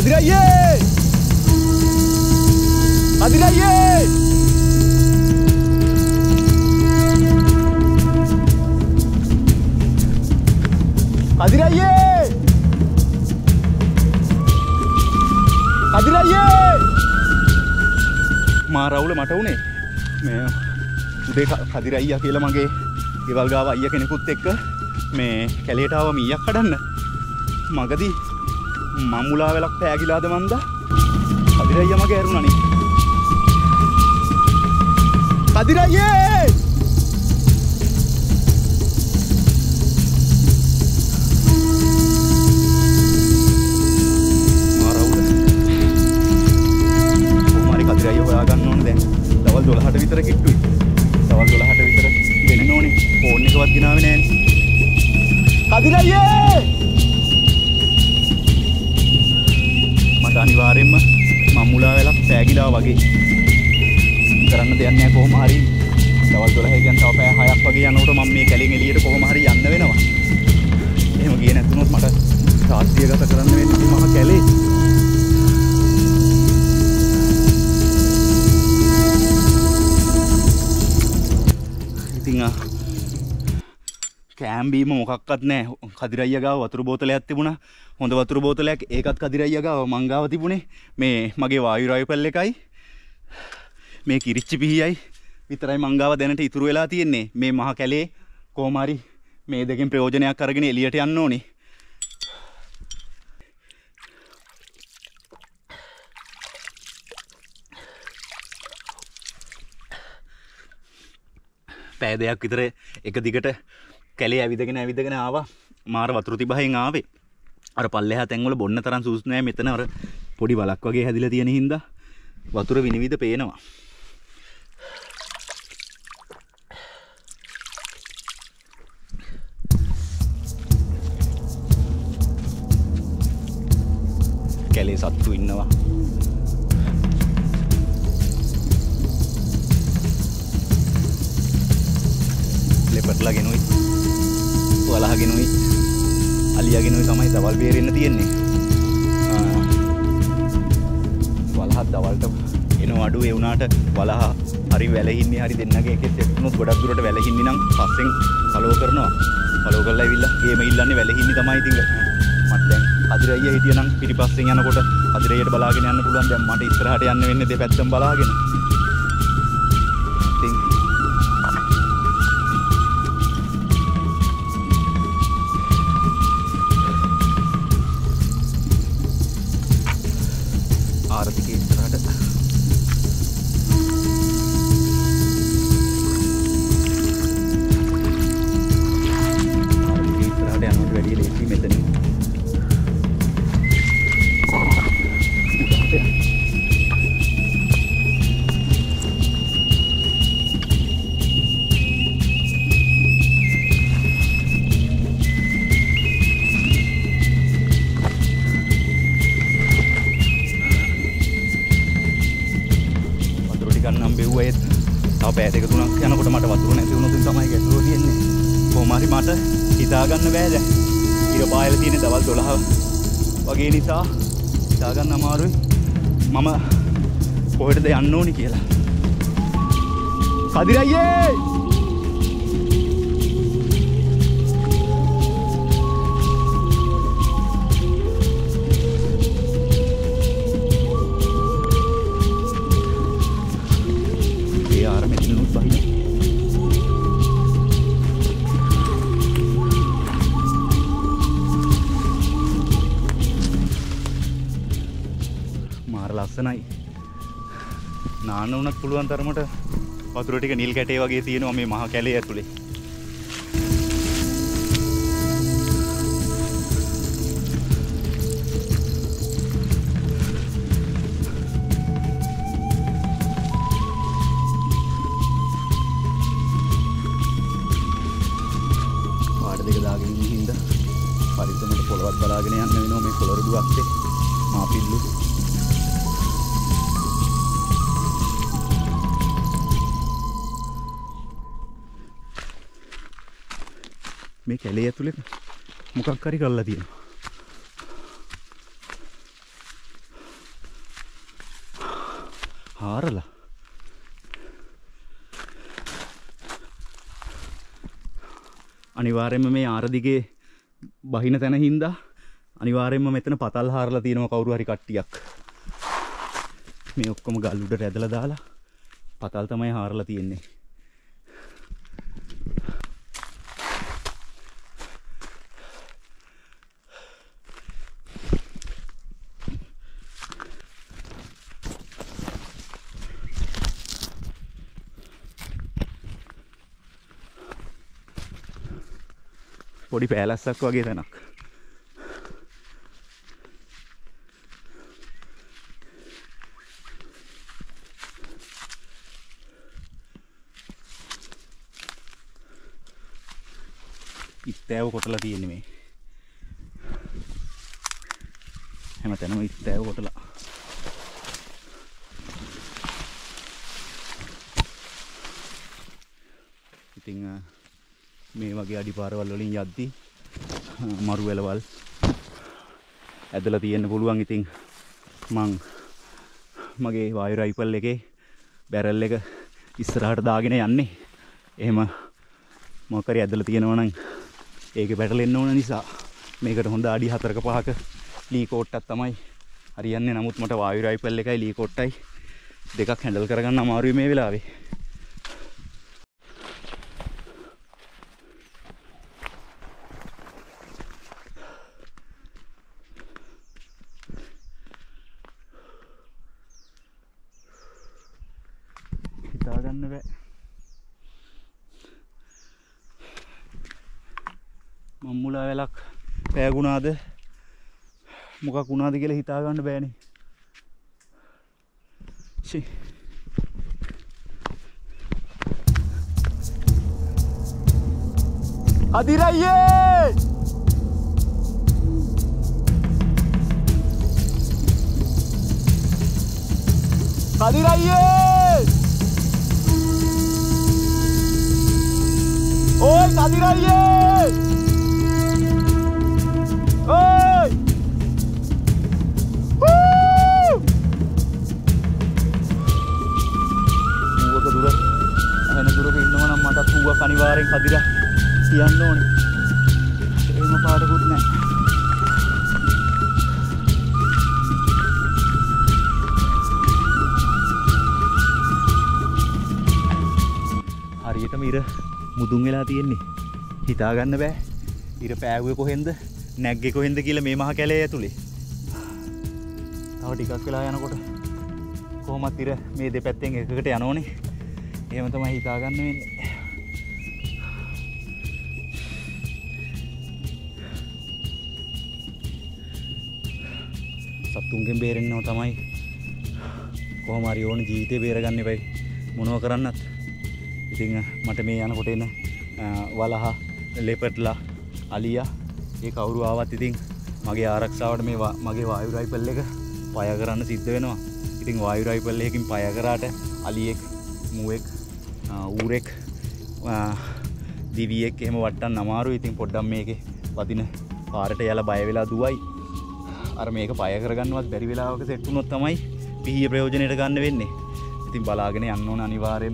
කදිරයියේ! කදිරයියේ! කදිරයියේ! කදිරයියේ! මා රවුල මට උනේ මේ උදේ කදිර අයියා කියලා මගේ ගෙවල් ගාව අයියා කෙනෙකුත් එක්ක මේ කැලේට ආව මීයක් කඩන්න මගදී මම මුලා වෙලක් පෑගිලාද මන්ද කදිර අයියා මගේ ඇරුණානේ කදිර අයියේ මා රවුල කොහොමරි කදිර අයියා හොයා ගන්න ඕනේ දැන් දවල් 12ට විතර කිට්ටුයි දවල් 12ට විතර දෙන්න ඕනේ ෆෝන් එකවත් ගෙනාවේ නෑනේ කදිර අයියේ මට අනිවාර්යෙන්ම මම මුලා වෙලක් පෑගිලා වගේ කරන්න දෙයක් නෑ කොහොම හරි දවල් 12 කියන තව පැය 6ක් වගේ යනකොට මම මේ කැලෙන් එළියට කොහොම හරි යන්න වෙනවා එහෙම ගියේ නැතුනොත් මට සාත්‍ය ගත කරන්න වෙන්නේ මම කැලේ කෑම් බීම මොකක්වත් නැහැ. කදිර අයියා ගාව වතුර බෝතලයක් තිබුණා. හොඳ වතුර බෝතලයක් ඒකත් කදිර අයියා ගාව මං ගාව තිබුණේ. මේ මගේ වායු රයිෆල් එකයි මේ කිරිච්චි පිහියයි විතරයි මං ගාව දැනට ඉතුරු වෙලා තියෙන්නේ. මේ මහ කැලේ කොහොම හරි මේ දෙකෙන් ප්‍රයෝජනයක් අරගෙන එළියට යන්න ඕනේ. පැය දෙකක් විතර එක දිගට කැලේ ඇවිදගෙන ආවා මාර වතුර තිබහෙන් ආවේ අර පල්ලෙහා තැන්වල බොන්න තරම් සූස් නෑ මෙතන අර පොඩි වලක් වගේ හැදිලා තියෙන හින්දා වතුර විනිවිද පේනවා කැලේ සත්තු ඉන්නවා ලෙපට්ලාගෙනුයි වලහගෙනුයි අලියාගෙනුයි තමයි දවල් බේරෙන්න තියෙන්නේ වලහත් දවල්ට එන අඩු ඒ වුණාට වලහ හරි වැලහින්නේ හරි දෙන්නගේ එකෙත් එක්කුණොත් ගොඩක් දුරට වැලහින්නේ නම් පස්සෙන් ෆලෝ කරනවා ෆලෝ කරලා ඇවිල්ලා ගේම ඉල්ලන්නේ වැලහින්නේ තමයි ඉතින් මට දැන් කදිර අයියා හිටියනම් පිටිපස්සෙන් යනකොට කදිර අයියට බලාගෙන යන්න පුළුවන් දැන් මට ඉස්සරහට යන්න වෙන්නේ දෙපැත්තම බලාගෙන ඉතින් ආරතිකේ ඉස්සරහට යනකොට වැඩි ලේසි මෙතනින් තව පැය දෙක තුනක් යනකොට මට වතුර නැති වුණොත් තමයි ගැටලුව තියෙන්නේ. කොහොම හරි මට හිතා ගන්න බෑ දැන්. ඉර පායලා තියෙන්නේ දවල් 12 වගේ නිසා හිතා ගන්න අමාරුයි. මම කොහෙටද යන්න ඕනි කියලා. කදිර අයියේ! ලස්සනයි නාන්න උනත් පුළුවන් තරමට වතුර ටික නිල් කැටේ වගේ තියෙනවා මේ මහ කැලේ ඇතුලේ පාඩ දෙක දාගෙන ඉන්න හින්දා පරිස්සමට පොළවත් බලාගෙන යන්න වෙනවා මේ පොළොරුඩු අස්සේ මාපිල්ලු මේ කැලේ ඇතුලේ මොකක් හරි කරලා තියෙනවා හාරලා අනිවාර්යයෙන්ම මේ ආර දිගේ බහින තැන හින්දා අනිවාර්යයෙන්ම මෙතන පතල් හාරලා තියෙනවා කවුරු හරි කට්ටියක්. මේ ඔක්කොම ගල් උඩට ඇදලා දාලා පතල් තමයි හාරලා තියෙන්නේ. පොඩි පෑලස්සක් වගේ තැනක්. ඉත්තෑව කොටලා තියෙන්නේ මේ. හැමතැනම ඉත්තෑව කොටලා. ඉතින් මේ වගේ අඩිපාරවල් වලින් යද්දී මරු වැලවල් ඇදලා තියෙන්න පුළුවන්. ඉතින් මං මගේ වායු රයිෆල් එකේ බැරල් එක ඉස්සරහට දාගෙන යන්නේ. එහෙම මොකක් හරි ඇදලා තියෙනවා නම් ඒකේ පැටලෙන්න ඕන නිසා මේකට හොඳ අඩි 4ක 5ක ලී කෝට්ටක් තමයි හරියන්නේ. නමුත් මට වායු රයිෆල් එකයි ලී කෝට්ටයි දෙකක් හැන්ඩල් කරගන්න අමාරුයි මේ වෙලාවේ. හිතාගන්න බෑ. මම්මුලා වෙලක් පෑගුණාද මොකක් වුණාද කියලා හිතා ගන්න බෑනේ. ෂි අදිරයියේ අදිරයියේ ඕයි අදිරයියේ oi ඌවක දුර එහෙන දුරක ඉන්නවා නම් මටත් ඌවක් අනිවාර්යෙන් කදිලා කියන්න ඕනේ. එහෙම පාඩකුත් නැහැ. හරියටම ඉර මුදුන් වෙලා තියෙන්නේ. හිතා ගන්න බෑ. ඉර පෑවුවේ කොහෙන්ද නැග්ගේ කොහෙන්ද කියලා මේ මහ කැලේ ඇතුලේ. තව ටිකක් වෙලා යනකොට කොහොමත් ඉර මේ දෙපැත්තෙන් එකකට යනෝනේ. එහෙම තමයි හිතා ගන්න වෙන්නේ. සතුන්ගෙන් බේරෙන්නව තමයි කොහොම හරි ඕනේ ජීවිතේ බේරගන්න එපයි මොනව කරන්නත්. ඉතින් මට මේ යනකොට එන වලහ ලෙපර්ඩ්ලා අලියා ඒ කවුරු ආවත් ඉතින් මගේ ආරක්ෂාවට මේ මගේ වායු රයිෆල් එක පය කරන්න සිද්ධ වෙනවා. ඉතින් වායු රයිෆල් එකකින් පය කරාට අලියෙක් මුවෙක් ඌරෙක් දිවියෙක් එහෙම වට්ටන්න අමාරුයි. ඉතින් පොඩ්ඩක් මේකේ වදින පාරට යලා බය වෙලා දුවයි. අර මේක පය කරගන්නවත් බැරි වෙලාවක සෙට් වුණොත් තමයි පිහිය ප්‍රයෝජනෙට ගන්න වෙන්නේ. ඉතින් බලාගෙන යන්න ඕන අනිවාර්යෙන්ම.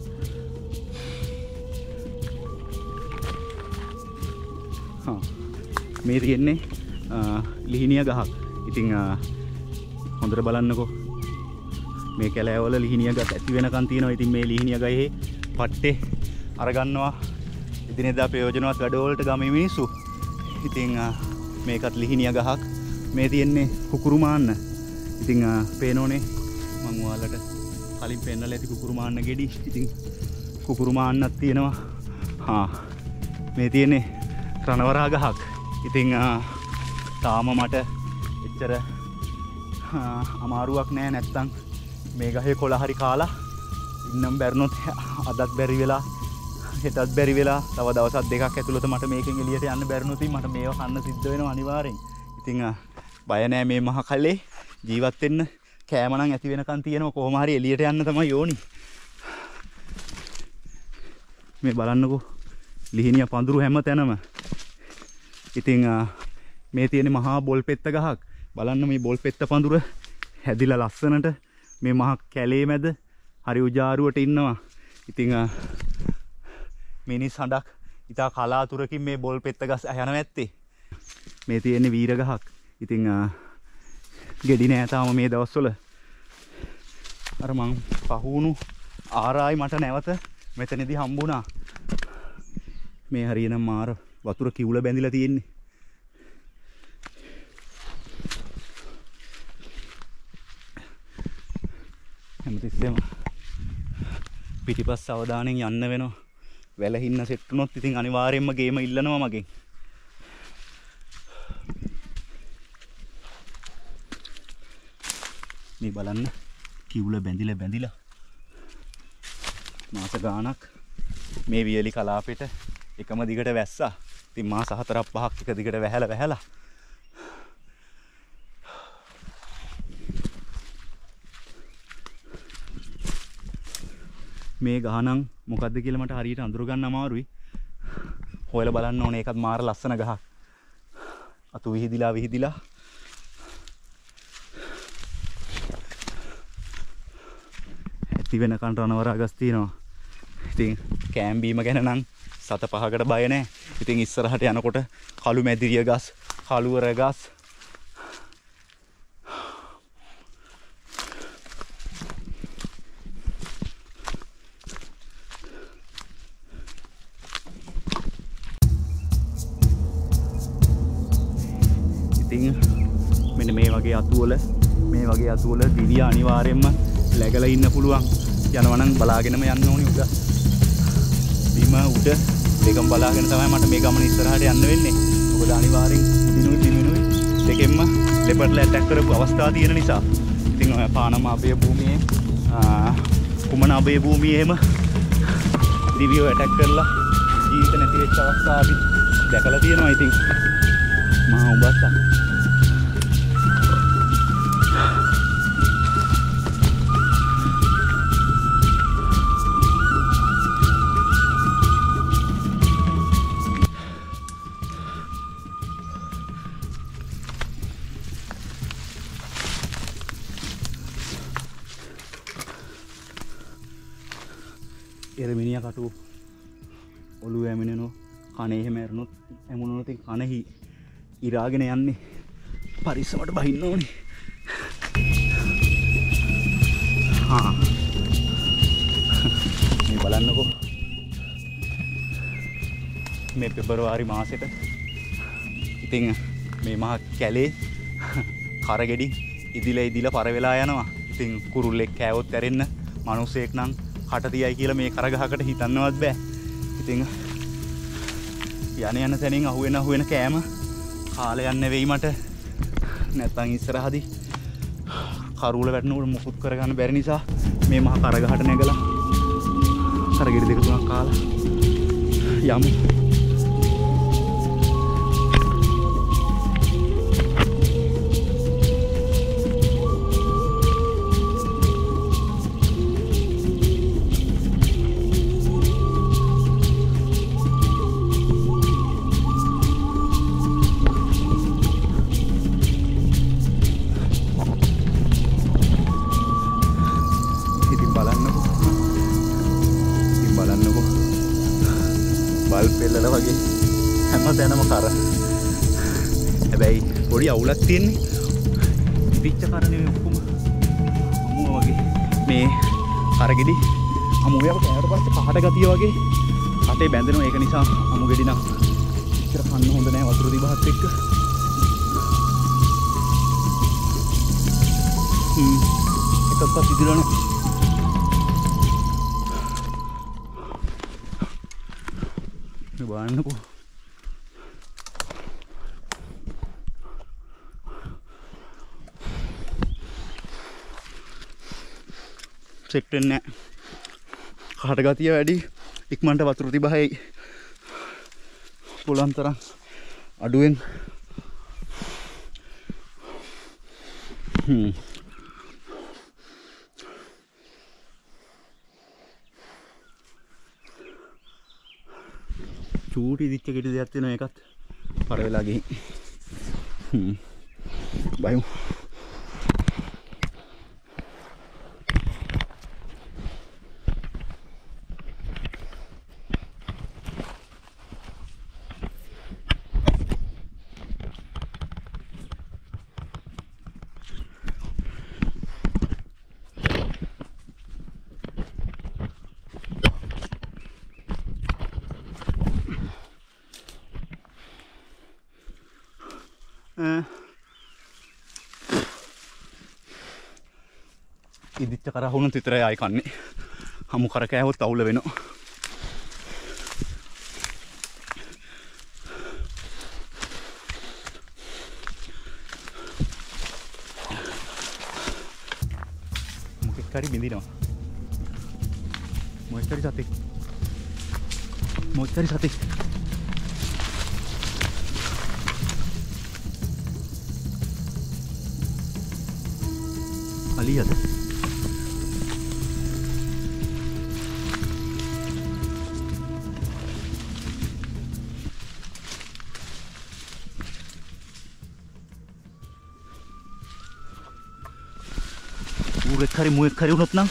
මේ තියෙන්නේ ලිහිණිය ගහක්. ඉතින් හොඳට බලන්නකෝ මේ කැලෑවල ලිහිණිය ගස් ඇති වෙනකන් තියෙනවා. ඉතින් මේ ලිහිණිය ගහේ පට්ටේ අරගන්නවා එදිනෙදා ප්‍රයෝජනවත් වැඩවලට ගමේ මිනිස්සු. ඉතින් මේකත් ලිහිණිය ගහක්. මේ තියෙන්නේ කුකුරු මාන්න. ඉතින් පේනෝනේ මං ඔයාලට කලින් පෙන්නලා ඇති කුකුරු මාන්න ගෙඩි. ඉතින් කුකුරු මාන්නක් තියෙනවා. මේ තියෙන්නේ රණවරා ගහක්. ඉතින් තාම මට එච්චර අමාරුවක් නෑ. නැත්තම් මේ ගහේ කොළ හරි කාලා ඉන්නම් බැරිනොත් අදත් බැරි වෙලා හෙටත් බැරි වෙලා තව දවස් දෙකක් ඇතුළත මට මේකෙන් එළියට යන්න බැරිනොත් මට මේව කන්න සිද්ධ වෙනවා අනිවාර්යෙන්. ඉතින් බය නෑ මේ මහ කලේ ජීවත් වෙන්න කෑම නම් ඇති වෙනකන් තියෙනවා. කොහොම හරි එළියට යන්න තමයි ඕනි. මේ බලන්නකෝ ලිහිණිය පඳුරු හැම තැනම. ඉතින් මේ තියෙන මහා බොල් පෙත්ත ගහක්. බලන්න මේ බොල් පෙත්ත පඳුර හැදිලා ලස්සනට මේ මහ කැලේ මැද හරි උජාරුවට ඉන්නවා. ඉතින් මිනිස් හඬක් ඉතා කලාතුරකින් මේ බොල් පෙත්ත ගස් යනවා ඇත්තේ. මේ තියෙන්නේ වීර ගහක්. ඉතින් ගෙඩි නෑ තාම මේ දවස්වල. අර මං පහුණු ආරායි මට නැවත මෙතනදී හම්බුණා. මේ හරියනම් මාර වතුර කිවුල බැඳිලා තියෙන්නේ. හැමතිස්සෙම පිටිපස්ස අවධානයෙන් යන්න වෙනවා. වැලහින්න සෙට් වුණොත් ඉතින් අනිවාර්යයෙන්ම ගේම ඉල්ලනවා මගෙන්. මේ බලන්න කිවුල බැඳිලා මාස ගාණක් මේ වියලි කලාපෙට එකම දිගට වැස්සා. ඉතින් මාස 4-5ක් එක දිගට වැහැලා මේ ගහනම් මොකද්ද කියලා මට හරියට අඳුර ගන්න අමාරුයි. හොයලා බලන්න ඕනේ. ඒකත් මාර ලස්සන ගහක්. අතු විහිදිලා ඇති වෙනකන් රණවර ගස් තියෙනවා. ඉතින් කෑම් බීම ගැන නම් 7-5කට බය නැහැ. ඉතින් ඉස්සරහට යනකොට කළු මැදිරිය ගස්, කළුවර ගස්, ඉතින් මෙන්න මේ වගේ අතුවල දිවිය අනිවාර්යයෙන්ම läගලා ඉන්න පුළුවන්. යනවා නම් බලාගෙනම යන්න ඕනි උඩ. බිම උඩ දෙකම බලාගෙන තමයි මට මේ ගමන ඉස්සරහට යන්න වෙන්නේ. මොකද අනිවාර්යෙන් දිනුයි දෙකෙන්ම ලෙපර්ඩ්ලා ඇටැක් කරපු අවස්ථා තියෙන නිසා. ඉතින් ඔය පානම අබේ භූමියේ කුමන අබේ භූමියේම දිවියෝ ඇටැක් කරලා ජීවිත නැති වෙච්ච අවස්ථා අපි දැකලා තියෙනවා. ඉතින් මහා උඹස්සා එරමිනියා කටු ඔළුව ඇමිනෙනවා. කනේ එහෙම ඇරුණොත් ඇමුණොත් කනෙහි ඉරාගෙන යන්නේ. පරිස්සමට බහින්න ඕනේ. මේ බලන්නකෝ. මේ පෙබරවාරි මාසෙට ඉතින් මේ මහ කැලේ කරගෙඩි ඉදිලා පර වෙලා යනවා. ඉතින් කුරුල්ලෙක් කෑවොත් ඇරෙන්න මිනිස්සෙක් නම් කට තියයි කියලා මේ කරගහකට හිතන්නවත් බෑ. ඉතින් යන තැනින් අහුවෙන කෑම කාලේ යන්නේ වෙයි මට. නැත්තම් ඉස්සරහදී කරුවල වැටෙනකොට මුකුත් කරගන්න බැරි නිසා මේ මහ කරගහට නැගලා කරගෙඩි 2-3ක් කාලා යමු. බල් පෙල්ලල වගේ හැම තැනම කර. හැබැයි පොඩි අවුලක් තියෙන්නේ. පිච්ච කර නෙමෙයි ඔක්කොම අමුව වගේ. මේ කරගෙඩි අමුව යක් කෑවට පස්සේ කහට ගතිය වගේ කටේ බැඳෙනවා. ඒක නිසා අමු ගෙඩි නම් ඉතර කන්න හොඳ නැහැ වතුර දිබහත් එක්ක. එකක්වත් ඉදිරිය නැහැ. බලන්නකෝ. සෙට් වෙන්නේ නැහැ. කහට ගතිය වැඩි. ඉක්මනට වතුර තිබහයි. පුළුවන් තරම් අඩුවෙන් චූටි දිච්ච ගෙඩි දෙයක් තියෙනවා. ඒකත් පර වෙලා ගිහින් බයමු. ඉදිච්ච කරහුණුත් විතරයි ආයි කන්නේ. හමු කර කෑවොත් අවුල වෙනවා. මොකෙක් හරි බින්දිනවා. මොකෙක් හරි සතෙක්. මොකෙක් හරි සතෙක්. අලියද? ඌරෙක් හරි මුවෙක් හරි වුණොත් නම්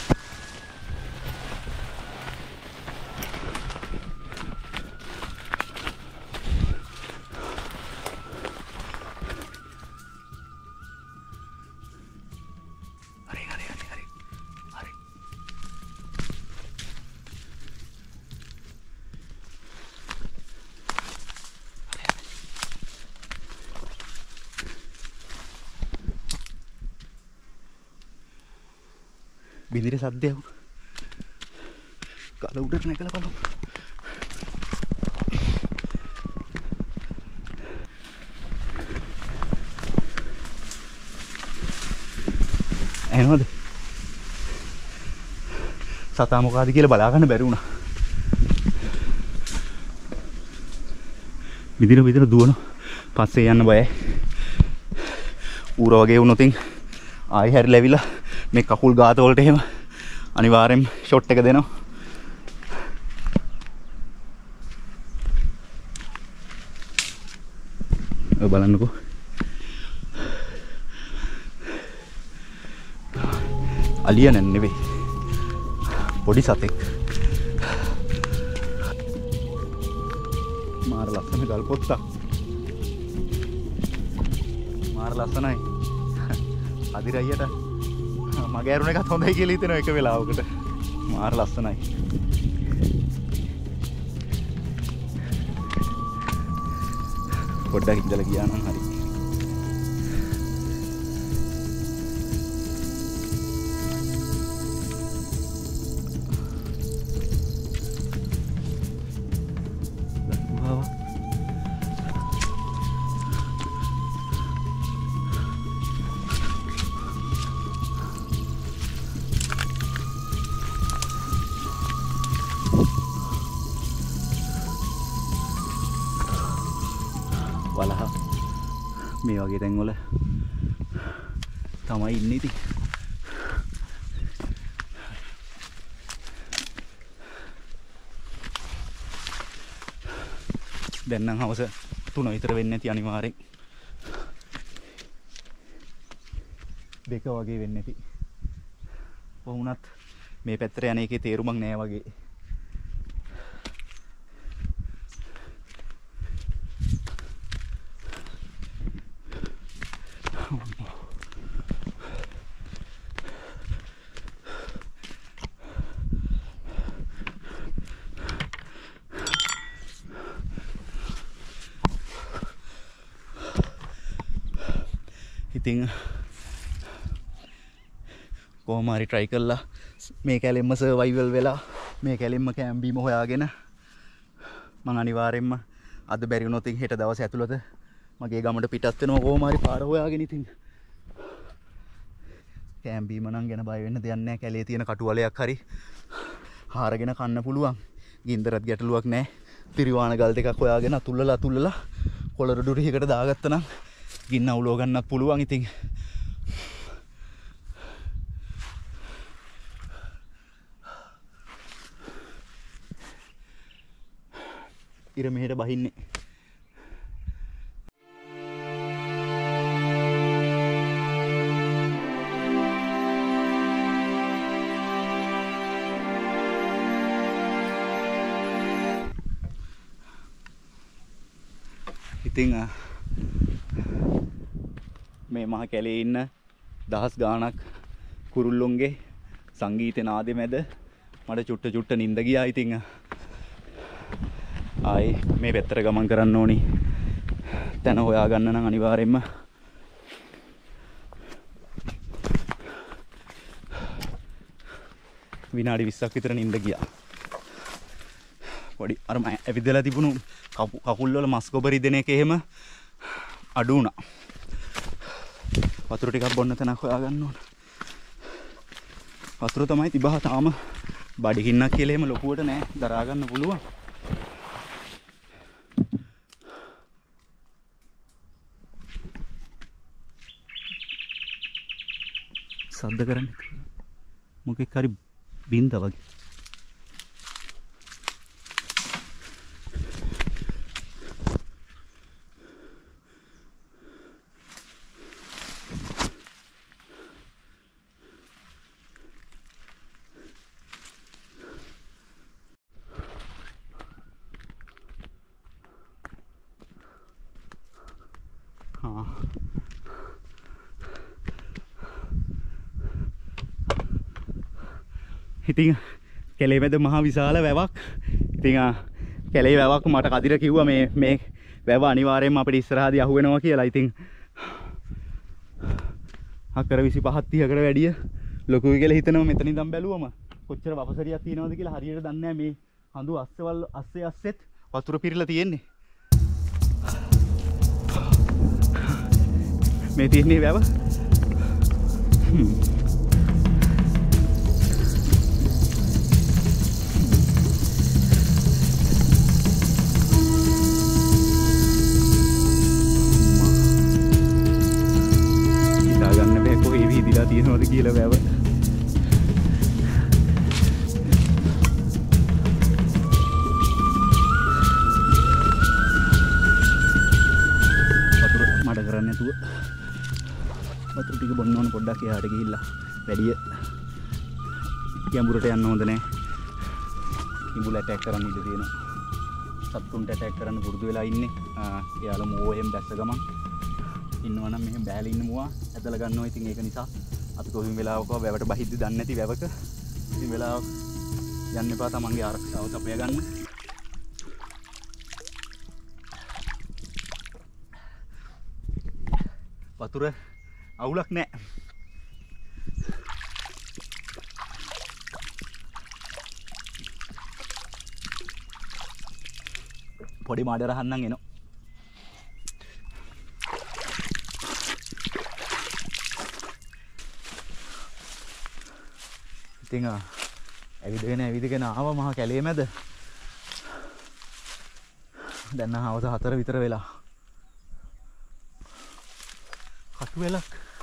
බින්දිර සද්දයක් කල උඩට නැගලා බලමු. එනවද? සතා මොකಾದ කියලා බලා ගන්න බැරි වුණා. බින්දිර දුවන පස්සේ යන්න බයයි. ඌර වගේ වුණොතින් ආයි හැරිලා ඇවිල්ලා මේ කකුල් ගාත වලට එහෙම අනිවාර්යෙන් ෂොට් එක දෙනවා. ඔය බලන්නකෝ. අලියා නෙවෙයි. පොඩි සතෙක්. මාර ලස්සන ගල් පොත්තක්. මාර ලස්සනයි. අදිරයියට මගේ අරුණ එකත් හොඳයි කියලා හිතෙනවා එක වෙලාවකට. මාර ලස්සනයි. පොඩ්ඩක් ඉඳලා ගියා නම් හරි. වලහ මේ වගේ තැන්වල තමයි ඉන්නේ ඉතින්. දැන් නම් හවස 3 විතර වෙන්නේ නැති අනිවාර්යෙන්. 2 වගේ වෙන්නේ නැති. වුණත් මේ පැත්තට යන එකේ තේරුමක් නෑ වගේ. ඉතින් කොහොම හරි try කළා මේ කැලෙම්ම සර්වයිවල් වෙලා මේ කැලෙම්ම කැම්ප් බීම හොයාගෙන මම අනිවාර්යෙන්ම අද බැරි වුණොත් හෙට දවසේ ඇතුළත මගේ ගමට පිටත් වෙනවා කොහොම හරි පාර හොයාගෙන. ඉතින් කැම්ප් බීම නම් ගැන බය වෙන්න දෙයක් නැහැ. කැලේ තියෙන කටුවලයක් හරි හාරගෙන කන්න පුළුවන්. ගින්දරත් ගැටලුවක් නැහැ. තිරිවාණ ගල් දෙකක් හොයාගෙන අතුල්ලලා කොළරොඩු ටිකකට දාගත්තා නම් ගින්න අවුලව ගන්නත් පුළුවන්. ඉතින් ඉර මෙහෙට බහින්නේ. ඉතින් මේ මහ කැලේ ඉන්න දහස් ගාණක් කුරුල්ලොන්ගේ සංගීත නාදෙ මැද මට චුට්ට නිින්ද ගියා. ඉතින් ආයි මේ පැත්තට ගමන් කරන්න ඕනි. තැන හොයාගන්න නම් අනිවාර්යෙන්ම විනාඩි 20ක් විතර නිින්ද ගියා. පොඩි අර ඇවිදලා තිබුණු කකුල් වල මස් ගොබරි දෙන එක එහෙම අඩු වුණා. වතුර ටිකක් බොන්න තැනක් හොයාගන්න ඕන. වතුර තමයි තිබහ තාම බඩගින්නක් කියලා එහෙම ලොකුවට නෑ දරා ගන්න පුළුවන්. සද්ද කරන්නේ මොකෙක් හරි බින්ද වගේ. ඉතින් කැලේ මැද මහා විශාල වැවක්. ඉතින් කැලේ වැවක් මට කදිර කිව්වා මේ වැව අනිවාර්යයෙන්ම අපිට ඉස්සරහදී අහු වෙනවා කියලා. ඉතින් අකර 25 30කට වැඩිය ලොකුයි කියලා හිතනවා මෙතන ඉඳන් බැලුවම. කොච්චර වපසරියක් තියෙනවද කියලා හරියට දන්නේ නැහැ. මේ හඳු අස්සෙත් වතුර පිරලා තියෙන්නේ. මේ තියෙන්නේ වැව. තියෙනවද කියලා වැව. වතුර මඩ කරන්නේ නැතුව වතුර ටික බොන්න ඕන පොඩ්ඩක් එහාට ගිහිල්ලා. වැඩි ගැඹුරට යන්න හොඳ නැහැ. කිඹුල ඇටැක් කරන්න ඉඩ තියෙනවා. සත්තුන්ට ඇටැක් කරන්න පුරුදු වෙලා ඉන්නේ. එයාලා මෝ එහෙම දැස්ස ගමන් ඉන්නවා නම් මෙහෙම බෑලා ඉන්න මුවා ඇදලා ගන්නවා. ඉතින් ඒක නිසා අපි කොහොම වෙලාවක වැවට බහිද්දි දන්නේ නැති වැවක ඉතින් වෙලාවක් යන්න එපා. තමන්ගේ ආරක්ෂාව තපය ගන්න. වතුර අවුලක් නැහැ. පොඩි මාඩ රහන්නම් එනවා. ඉතින් ඇවිදගෙන ආවා මහා කැලේ මැද. දැන් හවස 4 විතර වෙලා. කටු වෙලක්.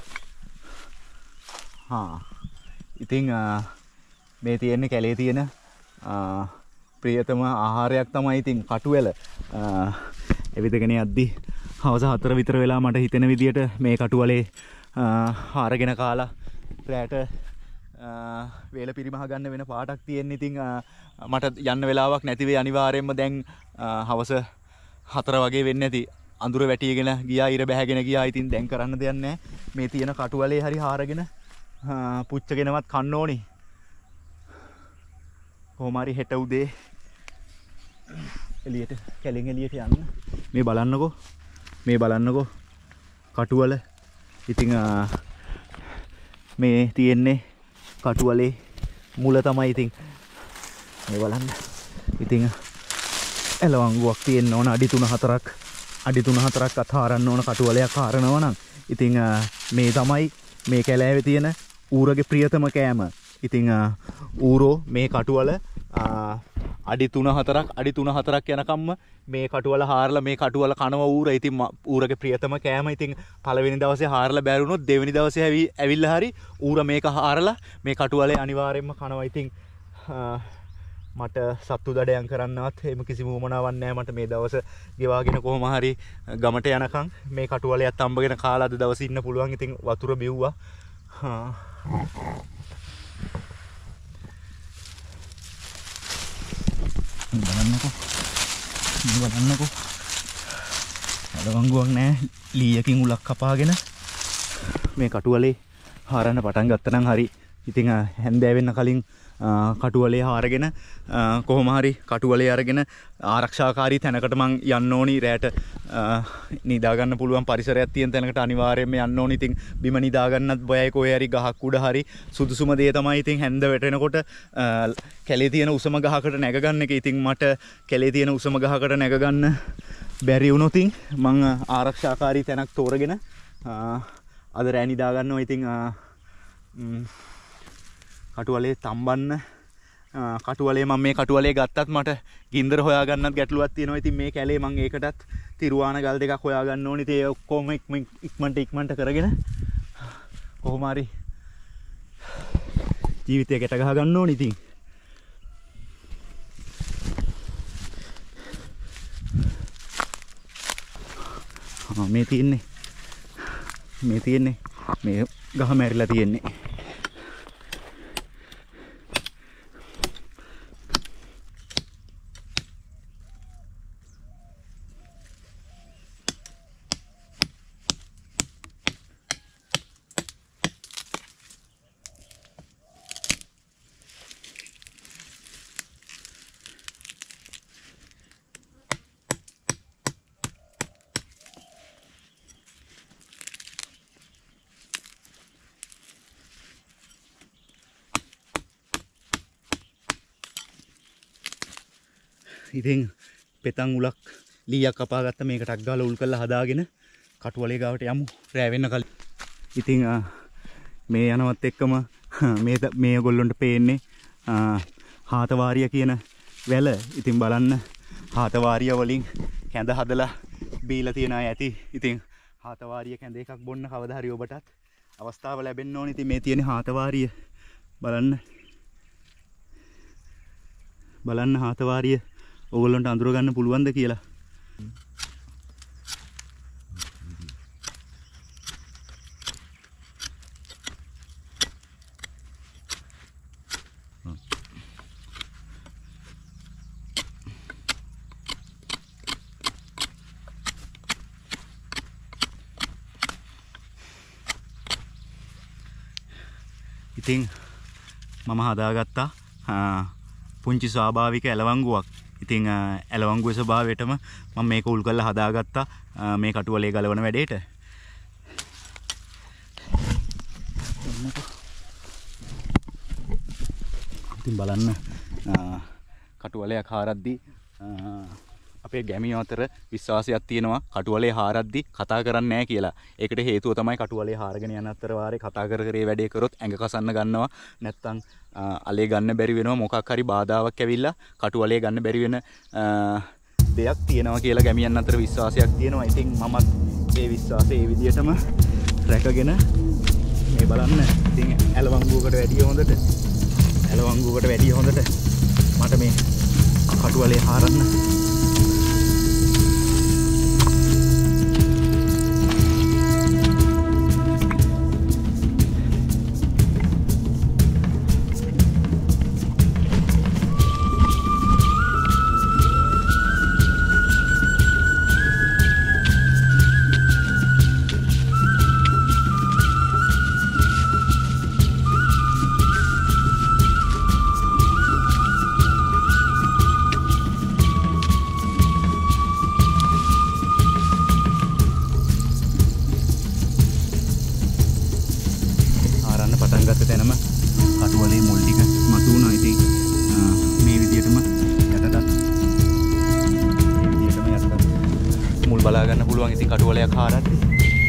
ඉතින් මේ තියෙන්නේ කැලේ තියෙන ප්‍රියතම ආහාරයක් තමයි ඉතින් කටු වෙල. ඇවිදගෙන යද්දි හවස 4 විතර වෙලා මට හිතෙන විදියට මේ කටු වලේ ආරගෙන කාලා රැට වේල පිරිමහ ගන්න වෙන පාටක් තියෙන. ඉතින් මට යන්න වෙලාවක් නැති වෙයි අනිවාර්යයෙන්ම. දැන් හවස 4 වගේ වෙන්නේ නැති. අඳුර වැටිගෙන ගියා, ඉර බැහැගෙන ගියා. ඉතින් දැන් කරන්න දෙයක් නැහැ. මේ තියෙන කටුවලේ හරි හාරගෙන පුච්චගෙනවත් කන්න ඕනි. කොහොම හරි හෙට උදේ එළියට කැලෙන් එළියට යන්න. මේ බලන්නකෝ කටුවල. ඉතින් මේ තියෙන්නේ කටුවලේ මුල තමයි. ඉතින් මේ බලන්න. ඉතින් එළවංගුවක් තියෙන්න ඕන අඩි 3-4ක් අතහරන්න ඕන කටුවලයක් හරනවා නම්. ඉතින් මේ තමයි මේ කැලෑවේ තියෙන ඌරගේ ප්‍රියතම කෑම. ඉතින් ඌරෝ මේ කටුවල අඩි 3-4ක් යනකම්ම මේ කටුවල හාරලා මේ කටුවල කනවා ඌර. ඉතින් ඌරගේ ප්‍රියතම කෑම. ඉතින් පළවෙනි දවසේ හාරලා බැරුණොත් දෙවෙනි දවසේ ඇවිල්ලා හරි ඌර මේක හාරලා මේ කටුවලේ අනිවාර්යයෙන්ම කනවා. ඉතින් මට සත්තු දඩයන් කරන්නවත් එහෙම කිසිම උවමනාවක් නැහැ. මට මේ දවස් ගෙවාගෙන කොහොම හරි ගමට යනකම් මේ කටුවලයක් අම්බගෙන කාලා අද දවසේ ඉන්න පුළුවන්. ඉතින් වතුර බිව්වා. බලන්නකෝ අලවංගුවක් නැහැ. ලීයකින් උලක් කපාගෙන මේ කටුවලේ හාරන්න පටන් ගත්තා නම් හරි. ඉතින් හැන්දෑ වෙන්න කලින් කටුවලේ හාරගෙන කොහොම හරි කටුවලේ අරගෙන ආරක්ෂාකාරී තැනකට මං යන්න ඕනි රැට නිදා ගන්න පුළුවන් පරිසරයක් තියෙන තැනකට අනිවාර්යයෙන්ම යන්න ඕනි. ඉතින් බිම නිදා ගන්නත් බයයි කොහේ හරි ගහක් උඩ හරි සුදුසුම දේ තමයි ඉතින් හැන්ද වැටෙනකොට කැලේ තියෙන උසම ගහකට නැග ගන්න එක. ඉතින් මට කැලේ තියෙන උසම ගහකට නැග ගන්න බැරි වුණොත් මං ආරක්ෂාකාරී තැනක් තෝරගෙන අද රෑ නිදා ගන්නවා. ඉතින් කටුවලේ තම්බන්න කටුවලේ මම මේ කටුවලේ ගත්තත් මට ගින්දර හොයාගන්නත් ගැටලුවක් තියෙනවා. ඉතින් මේ කැලේ මම ඒකටත් තිරුවාන ගල් දෙකක් හොයාගන්න ඕනේ. ඉතින් ඒ ඔක්කොම ඉක්මනට කරගෙන කොහොම හරි ජීවිතය ගැට ගහ ගන්න ඕනේ. ඉතින් මේ තියෙන්නේ මේ ගහ මැරිලා තියෙන්නේ. ඉතින් පෙතන් උලක් ලීයක් කපා ගත්ත මේකට ටක් ගාලා උල් කරලා හදාගෙන කටුවලේ ගාවට යමු රෑ වෙන්න කලින්. ඉතින් මේ යනවත් එක්කම මේ ඔයගොල්ලන්ට පේන්නේ හාතවාරිය කියන වැල. ඉතින් බලන්න හාතවාරිය වලින් කැඳ හදලා බීලා තියන අය ඇති. ඉතින් හාතවාරිය කැඳ එකක් බොන්න කවදා හරි ඔබටත් අවස්ථාව ලැබෙන්න ඕනේ. ඉතින් මේ තියෙන හාතවාරිය බලන්න හාතවාරිය ඕගොල්ලන්ට අඳුර ගන්න පුළුවන්ද කියලා. ඉතින් මම හදාගත්තා පුංචි ස්වාභාවික ඇලවංගුවක්. ඉතින් ඇලවංගුවේ ස්වභාවයටම මම මේක උල් කරලා හදාගත්තා මේ කටුවලේ ගලවන වැඩේට. ඉතින් බලන්න කටුවලයක් හාරද්දී අපේ ගැමියෝ අතර විශ්වාසයක් තියෙනවා කටුවලේ හාරද්දී කතා කරන්නේ නැහැ කියලා. ඒකට හේතුව තමයි කටුවලේ හාරගෙන යන අතර වාරේ කතා කර කර වැඩේ කරොත් ඇඟ කසන්න ගන්නවා. නැත්තම් අලේ ගන්න බැරි වෙනවා. මොකක් හරි බාධාවක් ඇවිල්ලා කටුවලේ ගන්න බැරි වෙන දෙයක් තියෙනවා කියලා ගැමියන් අතර විශ්වාසයක් තියෙනවා. ඉතින් මමත් ඒ විශ්වාසය ඒ විදිහටම රැකගෙන මේ බලන්න. ඉතින් ඇලවංගුවකට වැඩිය හොඳට මට මේ කටුවලේ හාරන්න පටන් ගත්ත තැනම කටුවලේ මුල් ටික මතු වුණා. ඉතින් මේ විදිහටම යටටත් මුල් බලා ගන්න පුළුවන්. ඉතින් කටුවලයක් හාරද්දී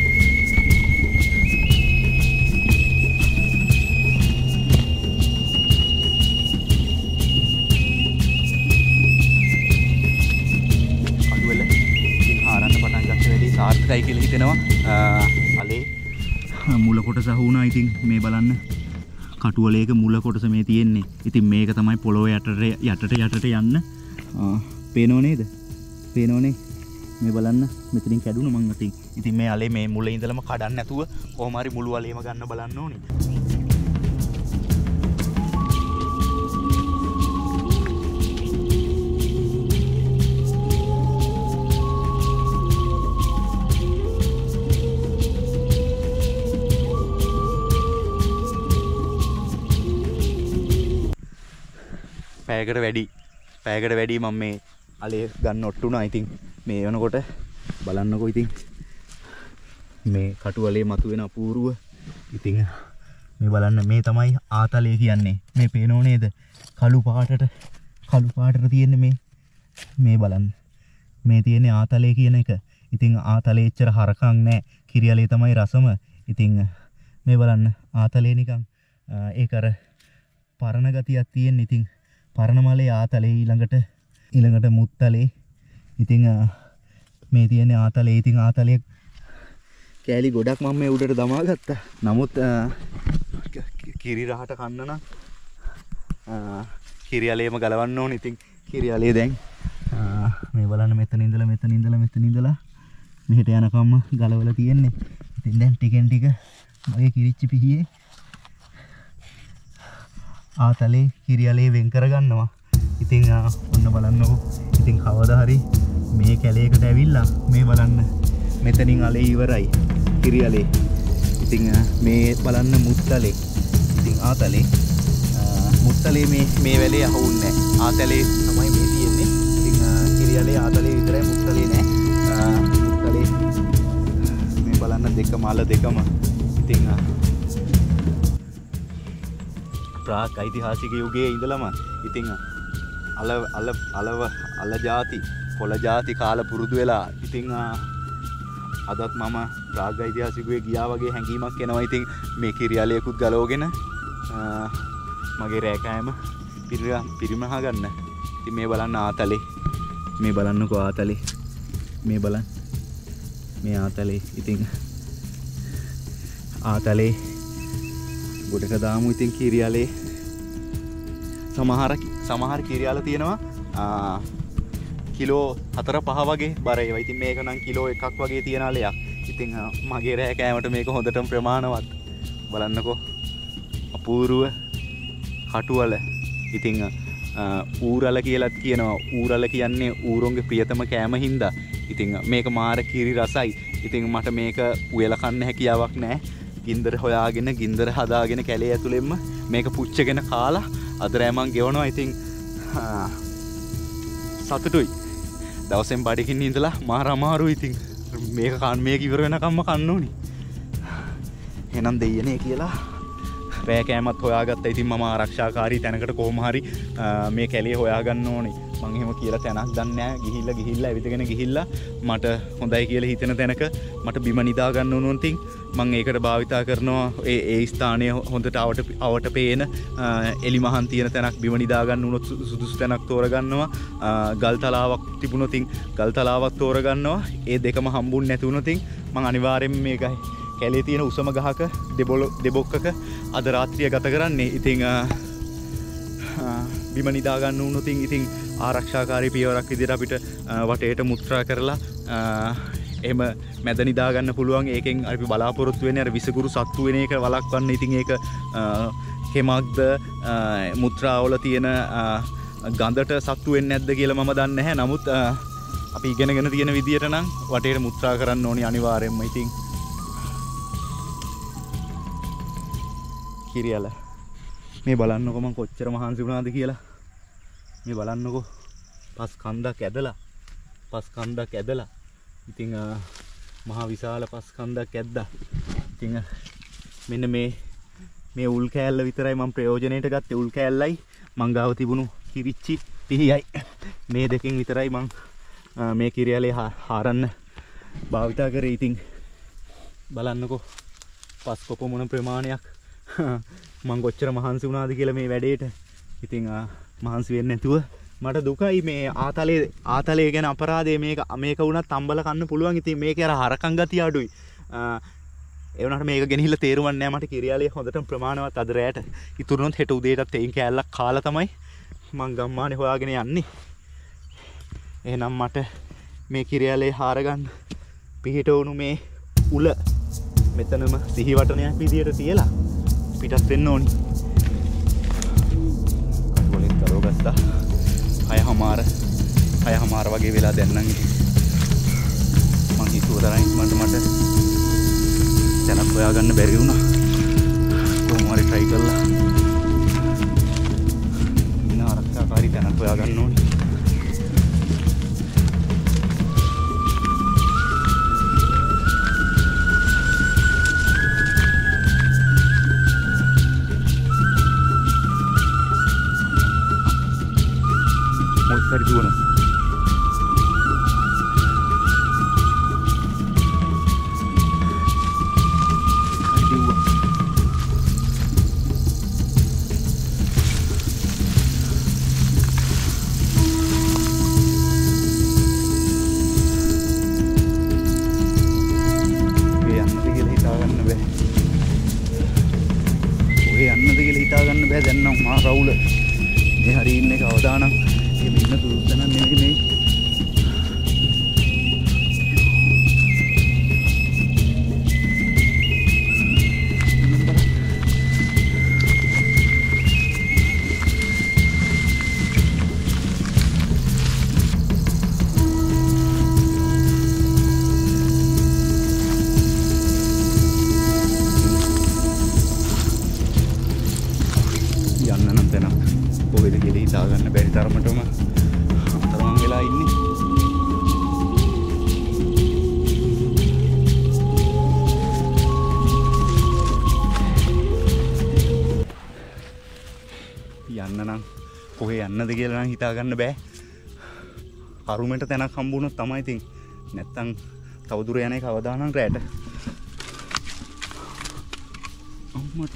කටුවල ඉතින් හාරන්න පටන් ගත්ත වෙලේ සාර්ථකයි කියලා හිතෙනවා. අලේ මුල කොටස අහුණා. ඉතින් මේ බලන්න කටුවලේක මුල කොටස මේ තියෙන්නේ. ඉතින් මේක තමයි පොළොව යටට යන්න. පේනව නේද? පේනවනේ. මේ බලන්න මෙතනින් කැඩුණා මං අතින්. ඉතින් මේ අලේ මේ මුල ඉඳලම කඩන්න නැතුව කොහොම හරි මුළු අලේම ගන්න බලන්න ඕනේ. පැයකට වැඩි මම මේ අලේ ගන්න ඔට්ටුණා. ඉතින් මේ වෙනකොට බලන්නකෝ ඉතින් මේ කටුවලේ මතුවෙන අපූර්ව. ඉතින් මේ බලන්න මේ තමයි ආතලේ කියන්නේ. මේ පේනෝ නේද? කළු පාටට තියෙන්නේ මේ බලන්න. මේ තියෙන්නේ ආතලේ කියන එක. ඉතින් ආතලේ එච්චර හරකම් නැහැ. කිරියලේ තමයි රසම. ඉතින් මේ බලන්න ආතලේ නිකන් ඒක අර පරණ ගතියක් තියෙන. ඉතින් පරණ මලේ ආතලේ ඊළඟට මුත්තලේ. ඉතින් මේ තියෙන්නේ ආතලේ. ඉතින් ආතලේ කෑලි ගොඩක් මම මේ උඩට දමා ගත්තා. නමුත් කිරි රහට කන්න නම් කිරියලේම ගලවන්න ඕනේ. ඉතින් කිරියලේ දැන් මේ බලන්න මෙතන ඉඳලා මෙහෙට යනකම්ම ගලවලා තියෙන්නේ. ඉතින් දැන් ටිකෙන් ටික මගේ කිරිච්චි පිහියේ ආතලේ කිරියලේ වෙන් කරගන්නවා. ඉතින් ඔන්න බලන්නකෝ. ඉතින් කවදා හරි මේ කැලේකට ඇවිල්ලා මේ බලන්න මෙතනින් අලේ ඉවරයි කිරියලේ. ඉතින් මේ බලන්න මුත්තලේ. ඉතින් ආතලේ මුත්තලේ මේ වැලේ අහුන්නේ නැහැ. ආතලේ තමයි මේ තියෙන්නේ. ඉතින් කිරියලේ ආතලේ විතරයි මුත්තලේ නැහැ. මුත්තලේ මේ බලන්න දෙකම අල දෙකම. ඉතින් ප්‍රාග් ඓතිහාසික යුගයේ ඉඳලම ඉතින් අල ಜಾති කොළ ಜಾති කාල පුරුදු වෙලා ඉතින් අදත් මම ප්‍රාග් ඓතිහාසිකයේ ගියා වගේ හැඟීමක් එනවා. ඉතින් මේ කිරියලයකුත් ගලවගෙන මගේ රෑකෑම පිරිමහ ගන්න. ඉතින් මේ බලන්න ආතලේ. මේ බලන්නකෝ ආතලේ. මේ බලන්න. මේ ආතලේ. ඉතින් ආතලේ ගොඩක දාමු. ඉතින් කිරියලේ සමහර කිරියල තියෙනවා කිලෝ 4-5 වගේ බර ඒවා. ඉතින් මේක නම් කිලෝ 1ක් වගේ තියන අලයක්. ඉතින් මගේ රෑ කෑමට මේක හොඳටම ප්‍රමාණවත්. බලන්නකෝ අපූර්ව කටුවල. ඉතින් ඌරල කියලාත් කියනවා. ඌරල කියන්නේ ඌරුන්ගේ ප්‍රියතම කෑම හින්දා. ඉතින් මේක මාර කිරි රසයි. ඉතින් මට මේක උයලා කන්න හැකියාවක් නැහැ. ගින්දර හොයාගෙන ගින්දර හදාගෙන කැලේ ඇතුළෙන්ම මේක පුච්චගෙන කාලා අද රෑ මං ගෙවනවා. ඉතින් සතුටුයි. දවසෙන් බඩගින්න ඉඳලා මාර අමාරුයි. ඉතින් මේක ඉවර වෙනකම්ම කන්න ඕනි. එහෙනම් දෙයියනේ කියලා රෑ කෑමත් හොයාගත්තා. ඉතින් මම ආරක්ෂාකාරී තැනකට කොහොම හරි මේ කැලේ හොයාගන්න ඕනි. මං එහෙම කියලා තැනක් දන්නේ නැහැ. ගිහිල්ලා ඇවිදගෙන ගිහිල්ලා මට හොඳයි කියලා හිතෙන තැනක මට බිම නිදා ගන්න ඕන තින් මං ඒකට භාවිතා කරනවා. ඒ ස්ථානය හොඳට අවට පේන එලි මහන් තියෙන තැනක් බිම නිදා ගන්න උනොත් සුදුසු තැනක් තෝරගන්නවා. ගල් තලාවක් තිබුණොතින් ගල් තලාවක් තෝරගන්නවා. ඒ දෙකම හම්බුන්නේ නැති වුණොතින් මං අනිවාර්යෙන්ම මේකයි කැලේ තියෙන උසම ගහක දෙබොක්කක අද රාත්‍රිය ගත කරන්නේ. ඉතින් බිම නිදා ගන්න උනොතින් ඉතින් ආරක්ෂාකාරී පියවරක් විදිහට අපිට වටේට මුත්‍රා කරලා එහෙම මැද නිදා ගන්න පුළුවන්. ඒකෙන් අපි බලාපොරොත්තු වෙන්නේ අර විසකුරු සත්තු වෙන එක වළක්වන්න. ඉතින් ඒක කෙමක්ද මුත්‍රාවල තියෙන ගඳට සත්තු වෙන්නේ නැද්ද කියලා මම දන්නේ නැහැ. නමුත් අපි ඉගෙනගෙන තියෙන විදිහට නම් වටේට මුත්‍රා කරන්න ඕනි අනිවාර්යෙන්ම. ඉතින් කිරියල මේ බලන්නකො මං කොච්චර මහන්සි වුණාද කියලා. මේ බලන්නකො පස් කන්දක් ඇදලා ඉතින් මහා විශාල පස් කන්දක් ඇද්දා. ඉතින් මෙන්න මේ උල් කෑල්ල විතරයි මම ප්‍රයෝජනෙට ගත්තේ. උල් කෑල්ලයි මං ගාව තිබුණු කිරිච්චි පිහියයි මේ දෙකෙන් විතරයි මං මේ කිරියලේ හාරන්න භාවිතා කරේ. ඉතින් බලන්නකො පස් කොපමණ ප්‍රමාණයක් මං කොච්චර මහන්සි වුණාද කියලා මේ වැඩේට. ඉතින් මහන්සි වෙන්නේ නැතුව මට දුකයි. මේ ආතලේ ගැන අපරාධය. මේක වුණත් අම්බල කන්න පුළුවන්. ඉතින් මේකේ අර හරකම් ගතිය අඩුයි. ඒ වුණාට මේක ගෙනහිල්ලා තේරුම් නැහැ. මට කිරියලේ හොඳටම ප්‍රමාණවත් අද රැයට ඉතුරුනොත් හෙට උදේටත් එයින් කෑල්ලක් කාලා තමයි මං ගම්මානේ හොයාගෙන යන්නේ. එහෙනම් මට මේ කිරියලේ හාරගන්න පිහිට වුණු මේ උල මෙතනම සිහිවටනයක් විදියට තියලා පිටත් වෙන්න ඕනි. කටුවලින් කරෝ ගත්තා. 6:00 වගේ වෙලා දැන් නම් මං හිතුව තරම් ඉක්මනට මට තැනක් හොයාගන්න බැරි වුණා. කොහොම හරි try කළා. ඉන්න ආරක්ෂාකාරී හොයා ගන්න ඕනේ. මොකක්ද දුවන? දැන් නම් මා රවුල මේ හරි ඉන්නේ කවදානම් මේ ඉන්න දුරුතන නෙමෙයි මේ ගන්න බැරි තරමටම අතරමං වෙලා ඉන්නේ. යන්න නම් කොහේ යන්නද කියලා නම් හිතා ගන්න බෑ. කරුමෙට තැනක් හම්බුනොත් තමයි ඉතින්. නැත්තම් තව දුර යන්නේ කවදානම් රැට. අම්මට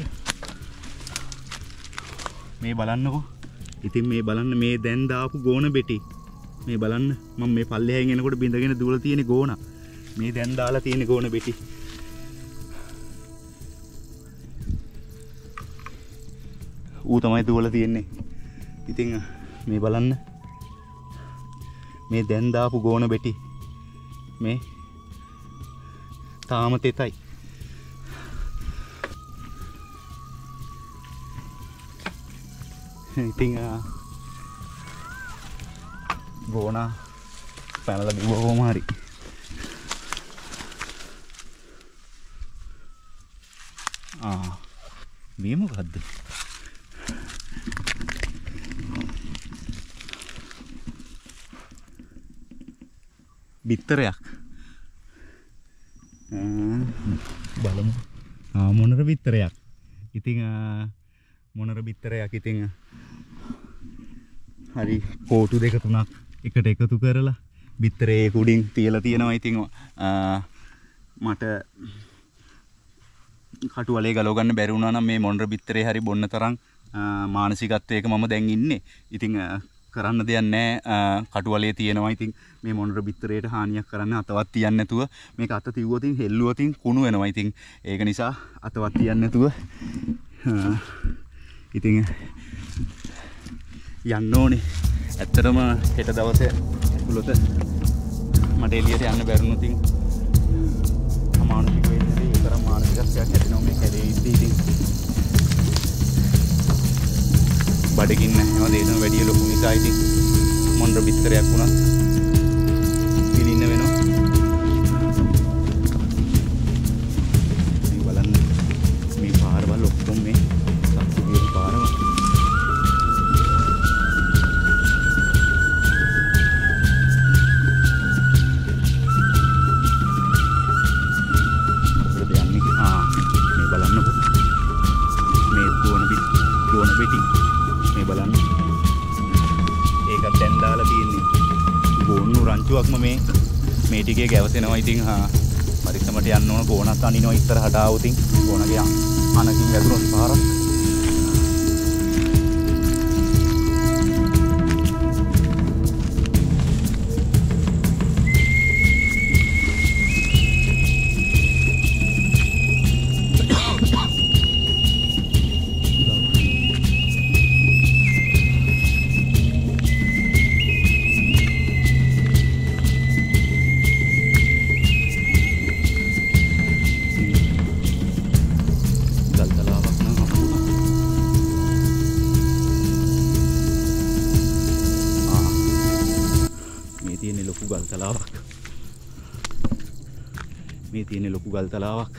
මේ බලන්නකෝ. ඉතින් මේ බලන්න මේ දැන් දාපු ගෝණ බෙටි. මේ බලන්න මම මේ පල්ලෙහෙන් එනකොට බින්දගෙන දුවලා තියෙන ගෝණ. මේ දැන් දාලා තියෙන ගෝණ බෙටි. ඌ තමයි දුවලා තියෙන්නේ. ඉතින් මේ බලන්න මේ දැන් දාපු ගෝණ බෙටි. මේ තාම තෙතයි. ඉතින් ගෝනා පැනලා ගිහුවම හරි. මේ මොකද්ද? බිත්තරයක්. බලමු. මොනර බිත්තරයක්. ඉතින් මොනර බිත්තරයක් ඉතින් හරි කෝටු දෙක තුනක් එකට එකතු කරලා බිත්තරේ කුඩින් තියලා තියෙනවා. ඉතින් මට කටුවලේ ගලව ගන්න බැරි වුණා නම් මේ මොනර බිත්තරේ හරි බොන්න තරම් මානසිකත්වයක මම දැන් ඉන්නේ. ඉතින් කරන්න දෙයක් නැහැ. කටුවලේ තියෙනවා. ඉතින් මේ මොනර බිත්තරේට හානියක් කරන්න අතවත් තියන්නේ නැතුව මේක අත තියුවොතින් හෙල්ලුවොතින් කුණු වෙනවා. ඉතින් ඒක නිසා අතවත් තියන්නේ නැතුව ඉතින් යන්න ඕනේ. ඇත්තටම හෙට දවසේ ඇතුළත මට එළියට යන්න බැරුණොත් ඉතින් අමානුෂික වෙන්නේ. ඒ තරම් මානසිකත්වයක් ඇතිවෙනවා මේ කැලේ ඉඳී. ඉතින් බඩගින්න හැම දෙයකම වැඩි ලොකු නිසා ඉතින් මොනර බිත්තරයක් වුණත් පිළින්න වෙනවා. මේ බලන්න මේ පාරවල් ඔක්කොම මේ සතුටේ පාරවල්. මේ ටිකේ ගැවසෙනවා. ඉතින් පරිස්සමට යන්න ඕන. ගෝණත් අනිනවා ඉස්සරහට ආවොත් ඉතින් ගෝණගේ අනකින් වැදුනොත් පාරක්. මේ තියෙන ලොකු ගල් තලාවක්.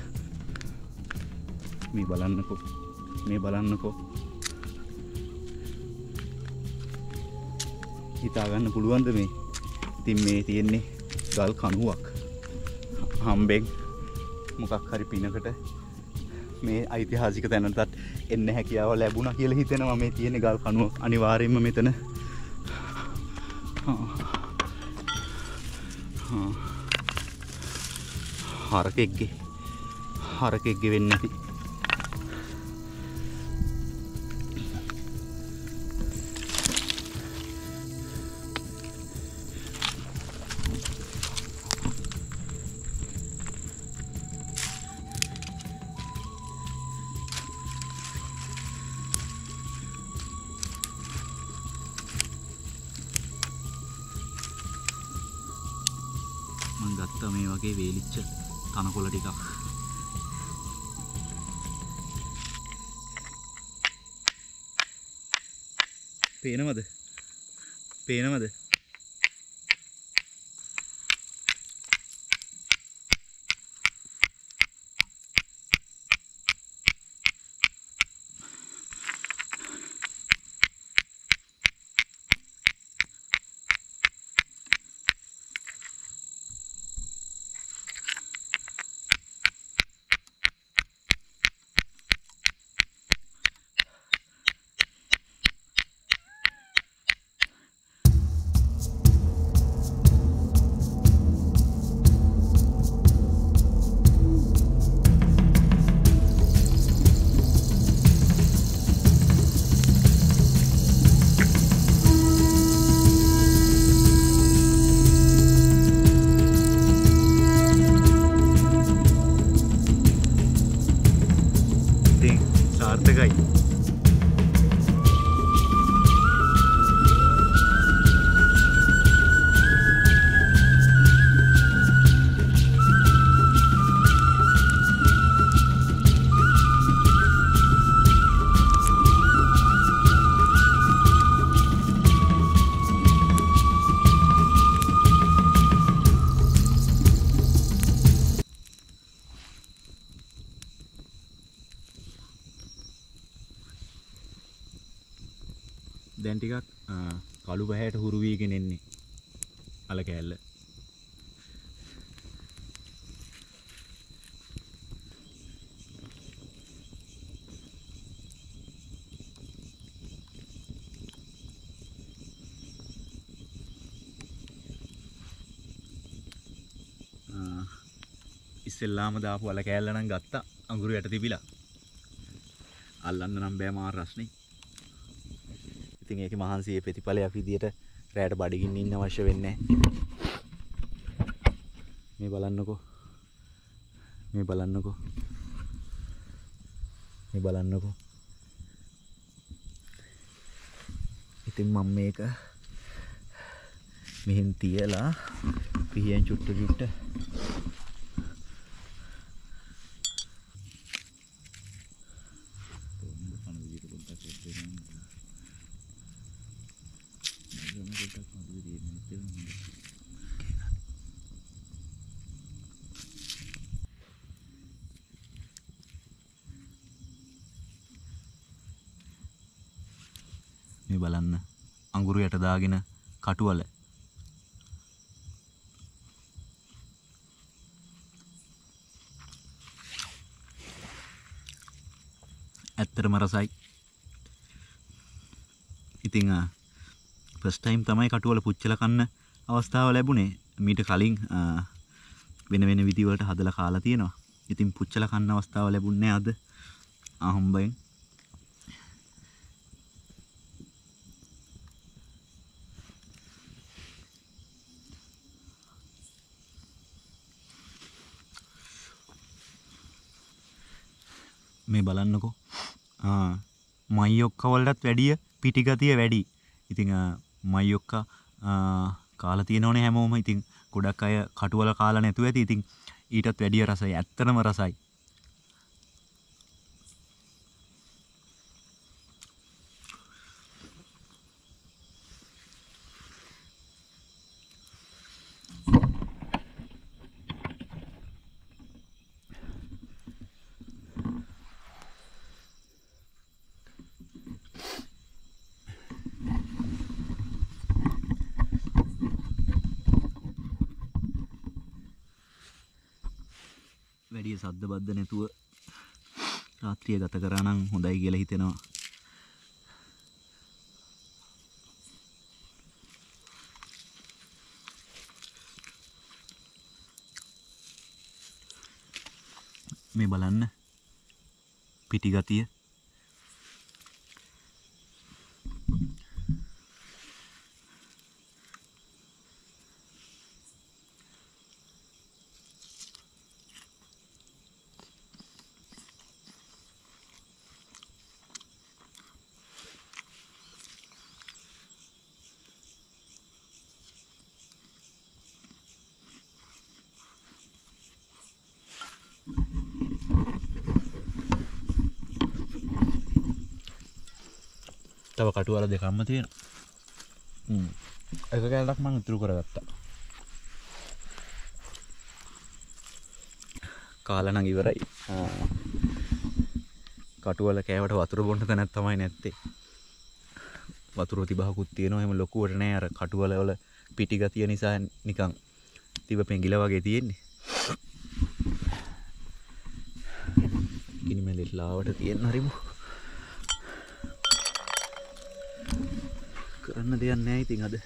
මේ බලන්නකෝ. මේ බලන්නකෝ. හිතා ගන්න පුළුවන්ද මේ? ඉතින් මේ තියෙන්නේ ගල් කණුවක්. හම්බෙන් මොකක් හරි පිනකට මේ ඓතිහාසික තැනටත් එන්න හැකියාව ලැබුණා කියලා හිතෙනවා. මේ තියෙන ගල් කණුවක් අනිවාර්යයෙන්ම මෙතන හරකෙක්ගේ වෙන්නේ නැති. මම ගත්තා මේ වගේ වේලිච්ච තනකොළ ටිකක්. පේනවද? සාර්ථකයි. දැන් ටිකක් කළු බහැට හුරු වීගෙන එන්නේ අල කෑල්ල. ඉස්සෙල්ලාම දාපු අල කෑල්ල නම් ගත්තා අඟුරු යට තිබිලා. අල්ලන්න නම් බෑ මාර රස්නේ. ඉතින් ඒකේ මහන්සියේ ප්‍රතිඵලයක් විදියට රැයට බඩගින්න ඉන්න අවශ්‍ය වෙන්නේ නැහැ. මේ බලන්නකෝ. ඉතින් මම මේක මෙහෙන් තියලා පිහියෙන් චුට්ට මේ බලන්න අඟුරු යට දාගෙන කටුවල ඇත්තටම රසයි. ඉතින් ෆස්ට් ටයිම් තමයි කටුවල පුච්චලා කන්න අවස්ථාව ලැබුණේ. මීට කලින් වෙන විදි වලට හදලා කාලා තියෙනවා. ඉතින් පුච්චලා කන්න අවස්ථාව ලැබුණේ අද අහම්බෙන්. මේ බලන්නකෝ. මයියොක්ක වලටත් වැඩිය පිටිගතිය වැඩි. ඉතින් මයියොක්ක කාලා තියෙනවනේ හැමෝම. ඉතින් ගොඩක් අය කටුවල කාලා නැතුව ඇති. ඉතින් ඊටත් වැඩිය රසයි. ඇත්තටම රසයි. වැඩි සද්ද බද්ද නැතුව රාත්‍රිය ගත කරා නම් හොඳයි කියලා හිතෙනවා. මේ බලන්න පිටි ගතිය. තව කටුවල දෙකක්ම තියෙනවා. එක කැලක් මම ඉතුරු කරගත්තා. කාලා නම් ඉවරයි. කටුවල කෑවට වතුර බොන්න තැනක් තමයි නැත්තේ. වතුර තිබහකුත් තියෙනවා. එහෙම ලොකුවට නෑ. අර කටුවල වල පිටි ගතිය නිසා නිකන් තිබ පෙඟිල වගේ තියෙන්නේ. ගිනි මැලේ ලාවට තියෙන හරිමු. කරන්න දෙයක් නැහැ ඉතින් අද.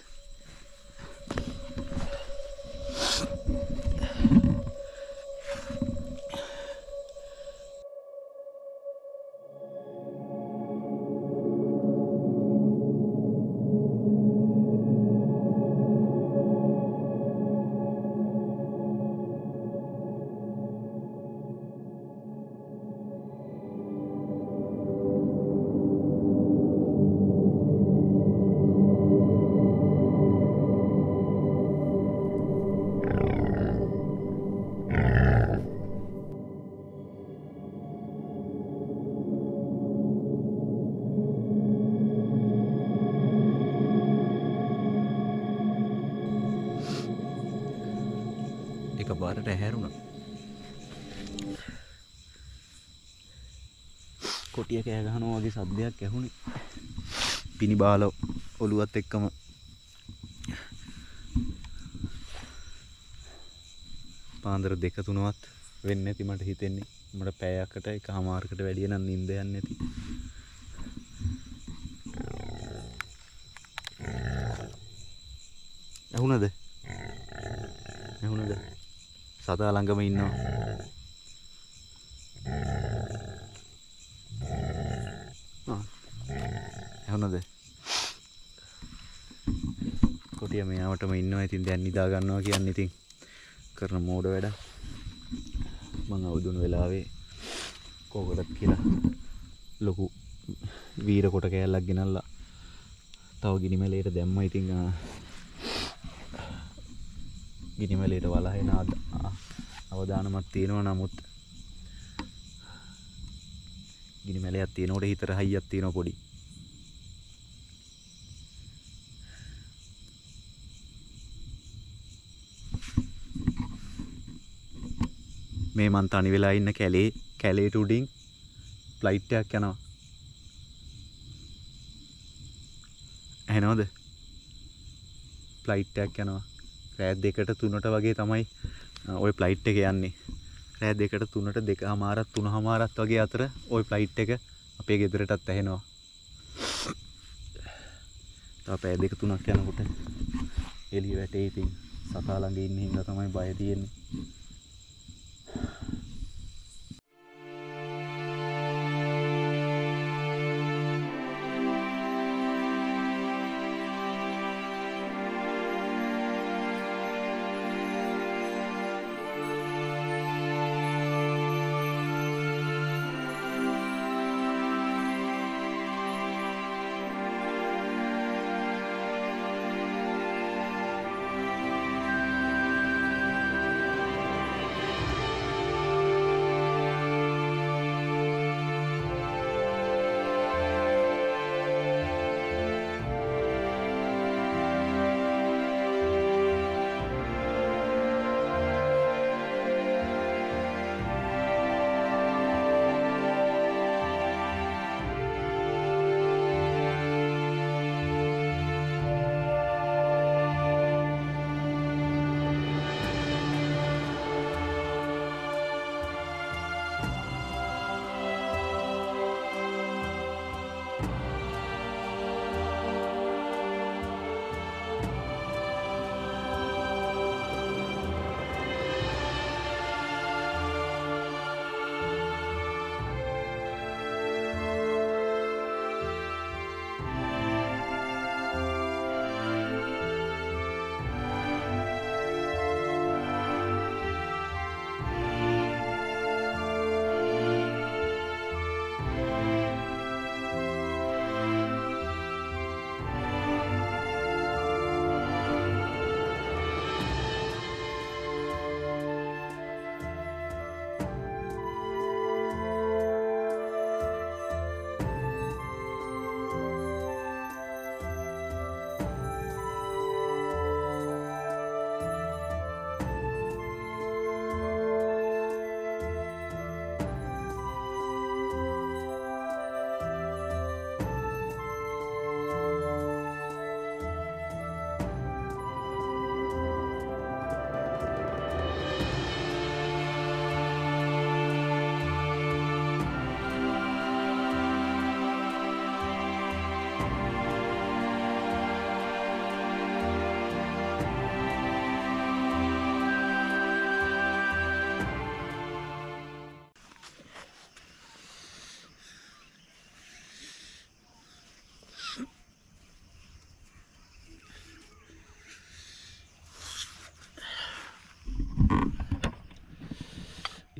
එකපාරට ඇහැරුණා. කොටිය කෑ ගහනවා වගේ සද්දයක් ඇහුණේ. පිනි බාල ඔලුවත් එක්කම පාන්දර 2-3වත් වෙන්නේ නැති මට හිතෙන්නේ. මට පැයකට එකමාරකට වැඩිය නම් නිින්ද යන්නේ නැති. ඇහුණද? ඇහුණද? සතා ළඟම ඉන්නවා. ඇහුණද? කොටිය මෙයාවටම ඉන්නවා. ඉතින් දැන් නිදා ගන්නවා කියන්නේ ඉතින් කරන මෝඩ වැඩ. මං අවුදුණු වෙලාවේ කෝකටත් කියලා ලොකු වීර කොට කෑල්ලක් ගෙනල්ලා තව ගිනි මැලේට දැම්මා. ඉතින් ගිනි මැලේට වලහෙන අවදානමක් තියෙනවා. නමුත් ගිනි මැලයක් තියෙනකොට හිතට හයියක් තියෙනවා පොඩි. මේ මං තනි වෙලා ඉන්න කැලේට උඩින් ෆ්ලයිට් එකක් යනවා. ඇහෙනවද? ෆ්ලයිට් එකක් යනවා. රෑ 2-3ට වගේ තමයි ওই ෆ්ලයිට් එක යන්නේ. රෑ 2-3ට 2:00මාරක් 3:00මාරක් වගේ අතර ওই ෆ්ලයිට් එක අපේ ගෙදරටත් ඇහෙනවා. තව පැය 2-3ක් යනකොට එළිය වැටේ. ඉතින් සතා ළඟ ඉන්න හින්දා තමයි බය තියෙන්නේ.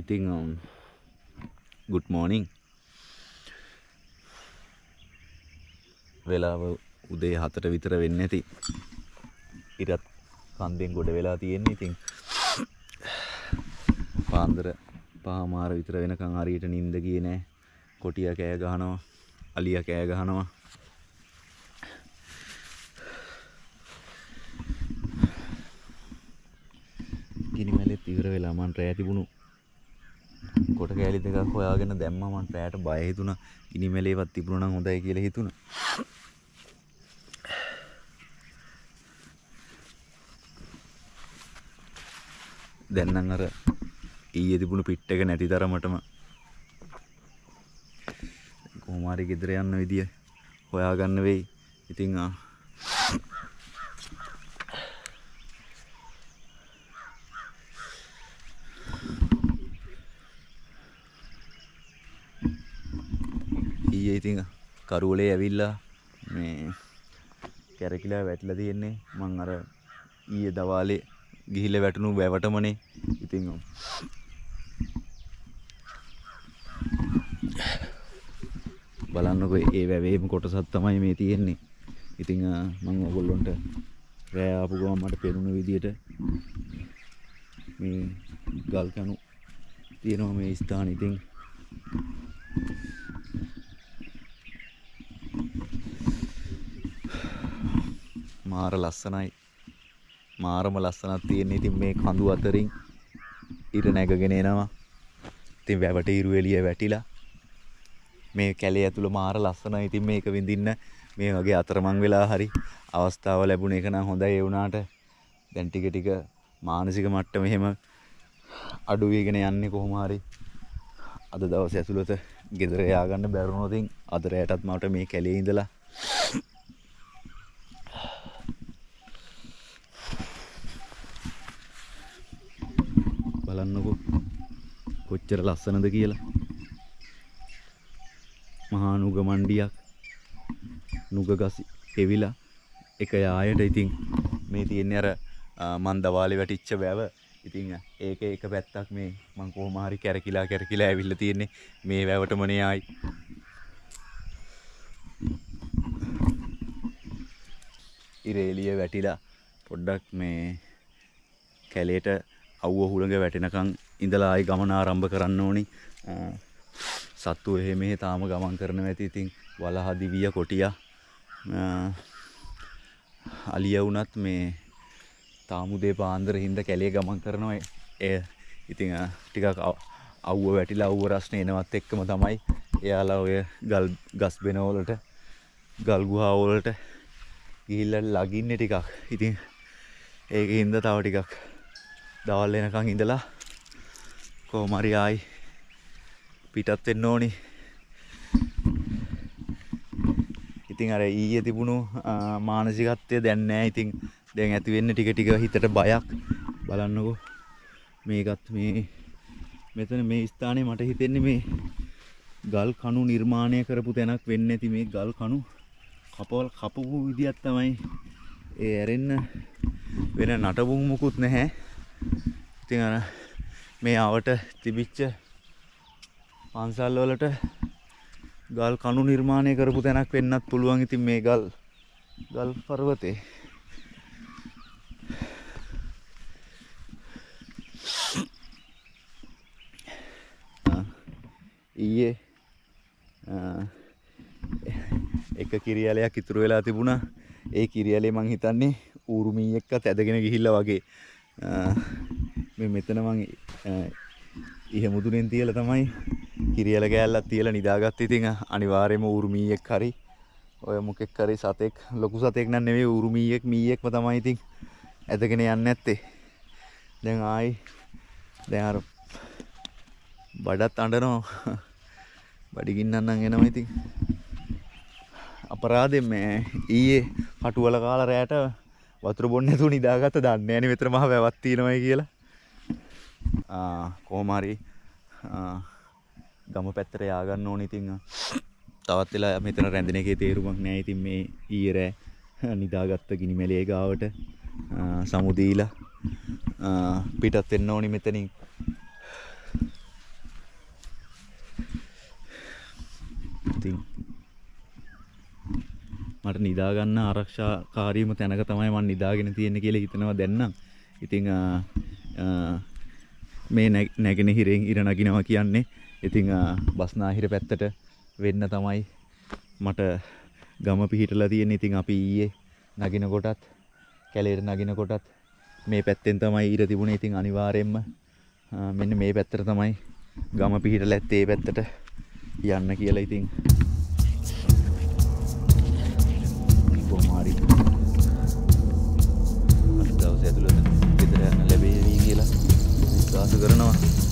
ඉතින් good morning. වෙලාව උදේ 4ට විතර වෙන්නේ නැති. ඉරත් කන්දෙන් ගොඩ වෙලා තියෙන්නේ. ඉතින් පාන්දර 5:00 විතර වෙනකන් හරියට නිින්ද ගියේ නෑ. කොටියා කෑ ගහනවා, අලියා කෑ ගහනවා. ගිනිමැලෙත් ඉවර වෙලා මං රෑ තිබුණු කොට කෑලි දෙකක් හොයාගෙන දැම්මා. මං රෑට බය හිතුණා. ගිනිමැලේවත් තිබුණා නම් හොඳයි කියලා හිතුණා. දැන් නම් අර ඊයේ තිබුණු පිට් එක නැති තරමටම කොහොම හරි ගෙදර යන්න විදිය හොයාගන්න වෙයි. ඉතින් ඊයේ ඉතින් කරුවලේ ඇවිල්ලා මේ කැරකිලා වැටිලා තියෙන්නේ. මං අර ඊයේ දවාලේ ගිහිල්ලා වැටුණු වැවටමනේ. ඉතින් බලන්නකෝ ඒ වැවේම කොටසක් තමයි මේ තියෙන්නේ. ඉතින් මම ඔයගොල්ලන්ට රෑ ආපු ගමන් මට පෙනුන විදියට මේ ගල් කණු තියෙනවා මේ ස්ථානේ. ඉතින් මාර ලස්සනයි. මාරම ලස්සනක් තියෙන. ඉතින් මේ කඳු අතරින් ඉර නැගගෙන එනවා. ඉතින් වැවට ඉරු එළිය වැටිලා මේ කැලේ ඇතුළ මාර ලස්සනයි. ඉතින් මේක විඳින්න මේ වගේ අතරමං වෙලා හරි අවස්ථාව ලැබුණ එක නම් හොඳයි. ඒ වුණාට දැන් ටික ටික මානසික මට්ටම එහෙම අඩු වෙගෙන යන්නේ කොහොම හරි. අද දවසේ ඇතුළත ගෙදර ය아가න්න බැරුණොත් අද රැයටත් මට මේ කැලේ ඉඳලා බලන්නකෝ කොච්චර ලස්සනද කියලා. මහා නුග මණ්ඩියක් නුග ගස් එවිලා එක යායට. ඉතින් මේ තියෙන්නේ අර මන් දවාලේ වැටිච්ච වැව. ඉතින් ඒක එක පැත්තක් මේ මං කොහොම හරි කැරකිලා ඇවිල්ලා තියෙන්නේ මේ වැවටමනේ ආයි. ඉරේලිය වැටිලා පොඩ්ඩක් මේ කැලේට අවුව හුළඟ වැටෙනකන් ඉඳලා ආයි ගමන ආරම්භ කරන්න ඕනි. සත්තු එහෙ මෙහෙ තාම ගමන් කරනවා ඇති. ඉතින් වලහ දිවිය කොටියා අලියා වුණත් මේ තාමුදේ පාන්දර හින්දා කැලේ ගමන් කරනවා. ඒ ඉතින් ටිකක් අවුව වැටිලා අවුව රස්නේ එනවත් එක්කම තමයි එයාලා ඔය ගල් ගස් බෙන වලට ගල් ගුහා වලට ගිහිල්ලා ලගින්නේ ටිකක්. ඉතින් ඒකේ හින්දා තව ටිකක් දවල් වෙනකන් ඉඳලා කොහොම හරි ආයි පිටත් වෙන්න ඕනි. ඉතින් අර ඊයේ තිබුණු මානසිකත්වය දැන් නැහැ. ඉතින් දැන් ඇති වෙන්නේ ටික ටික හිතට බයක්. බලන්නකෝ මේකත් මේ මෙතන මේ ස්ථානේ මට හිතෙන්නේ මේ ගල් කණු නිර්මාණය කරපු තැනක් වෙන්නේ නැති. මේ ගල් කණු කපපු විදියක් තමයි ඒ ඇරෙන්න. වෙන නටබුන් මුකුත් නැහැ. ඉතින් අර මේ ආවට තිබිච්ච පන්සල් වලට ගල් කණු නිර්මාණය කරපු තැනක් වෙන්නත් පුළුවන්. ඉතින් මේ ගල් පර්වතේ ඊයේ එක කිරියලයක් ඉතුරු වෙලා තිබුණා. ඒ කිරියලේ මං හිතන්නේ ඌරුමීයෙක්වත් ඇදගෙන ගිහිල්ලා වගේ. මේ මෙතන මං ඉහ මුදුනෙන් තියලා තමයි කිරියල කෑල්ලක් තියලා නිදාගත්ත. ඉතින් අනිවාර්යයෙන්ම ඌරුමීයෙක් හරි ඔය මොකෙක් හරි සතෙක්, ලොකු සතෙක් නන් නෙවෙයි ඌරුමීයෙක් මීයෙක්ම තමයි ඉතින් ඇදගෙන යන්නේ නැත්තේ. දැන් ආයි දැන් අර බඩත් අඬනවා. බඩගින්නක් නම් එනවා. ඉතින් අපරාධෙන් මේ ඊයේ කටුවල කාලා රැයට වතුර බොන්න නැතුව නිදාගත්ත. දන්නේ නැණි මෙතන මහ වැවක් තියෙනවයි කියලා. කොහොම හරි ගම පැත්තට ය아가න්න ඕනේ. ඉතින් තවත් වෙලා මෙතන රැඳෙන එකේ තේරුමක් නැහැ. ඉතින් මේ ඊයේ රෑ නිදාගත්ත ගිනිමැලේ ගාවට සමු දීලා පිටත් වෙන්න ඕනි මෙතනින්. ඉතින් මට නිදා ගන්න ආරක්ෂාකාරීම තැනක තමයි මම නිදාගෙන තියෙන්නේ කියලා හිතනවා දැන් නම්. ඉතින් මේ නැගෙනහිරෙන් ඉර නගිනවා කියන්නේ ඉතින් බස්නාහිර පැත්තට වෙන්න තමයි මට ගම පිහිටලා තියෙන්නේ. ඉතින් අපි ඊයේ නගින කොටත් කැලේට නගින කොටත් මේ පැත්තෙන් තමයි ඉර තිබුණේ. ඉතින් අනිවාර්යයෙන්ම මෙන්න මේ පැත්තට තමයි ගම පිහිටලා ඇත්තේ. ඒ පැත්තට යන්න කියලා ඉතින් කොමාරි අද දවසේ ඇතුළත ගෙදර යන්න ලැබෙවි කියලා විශ්වාස කරනවා.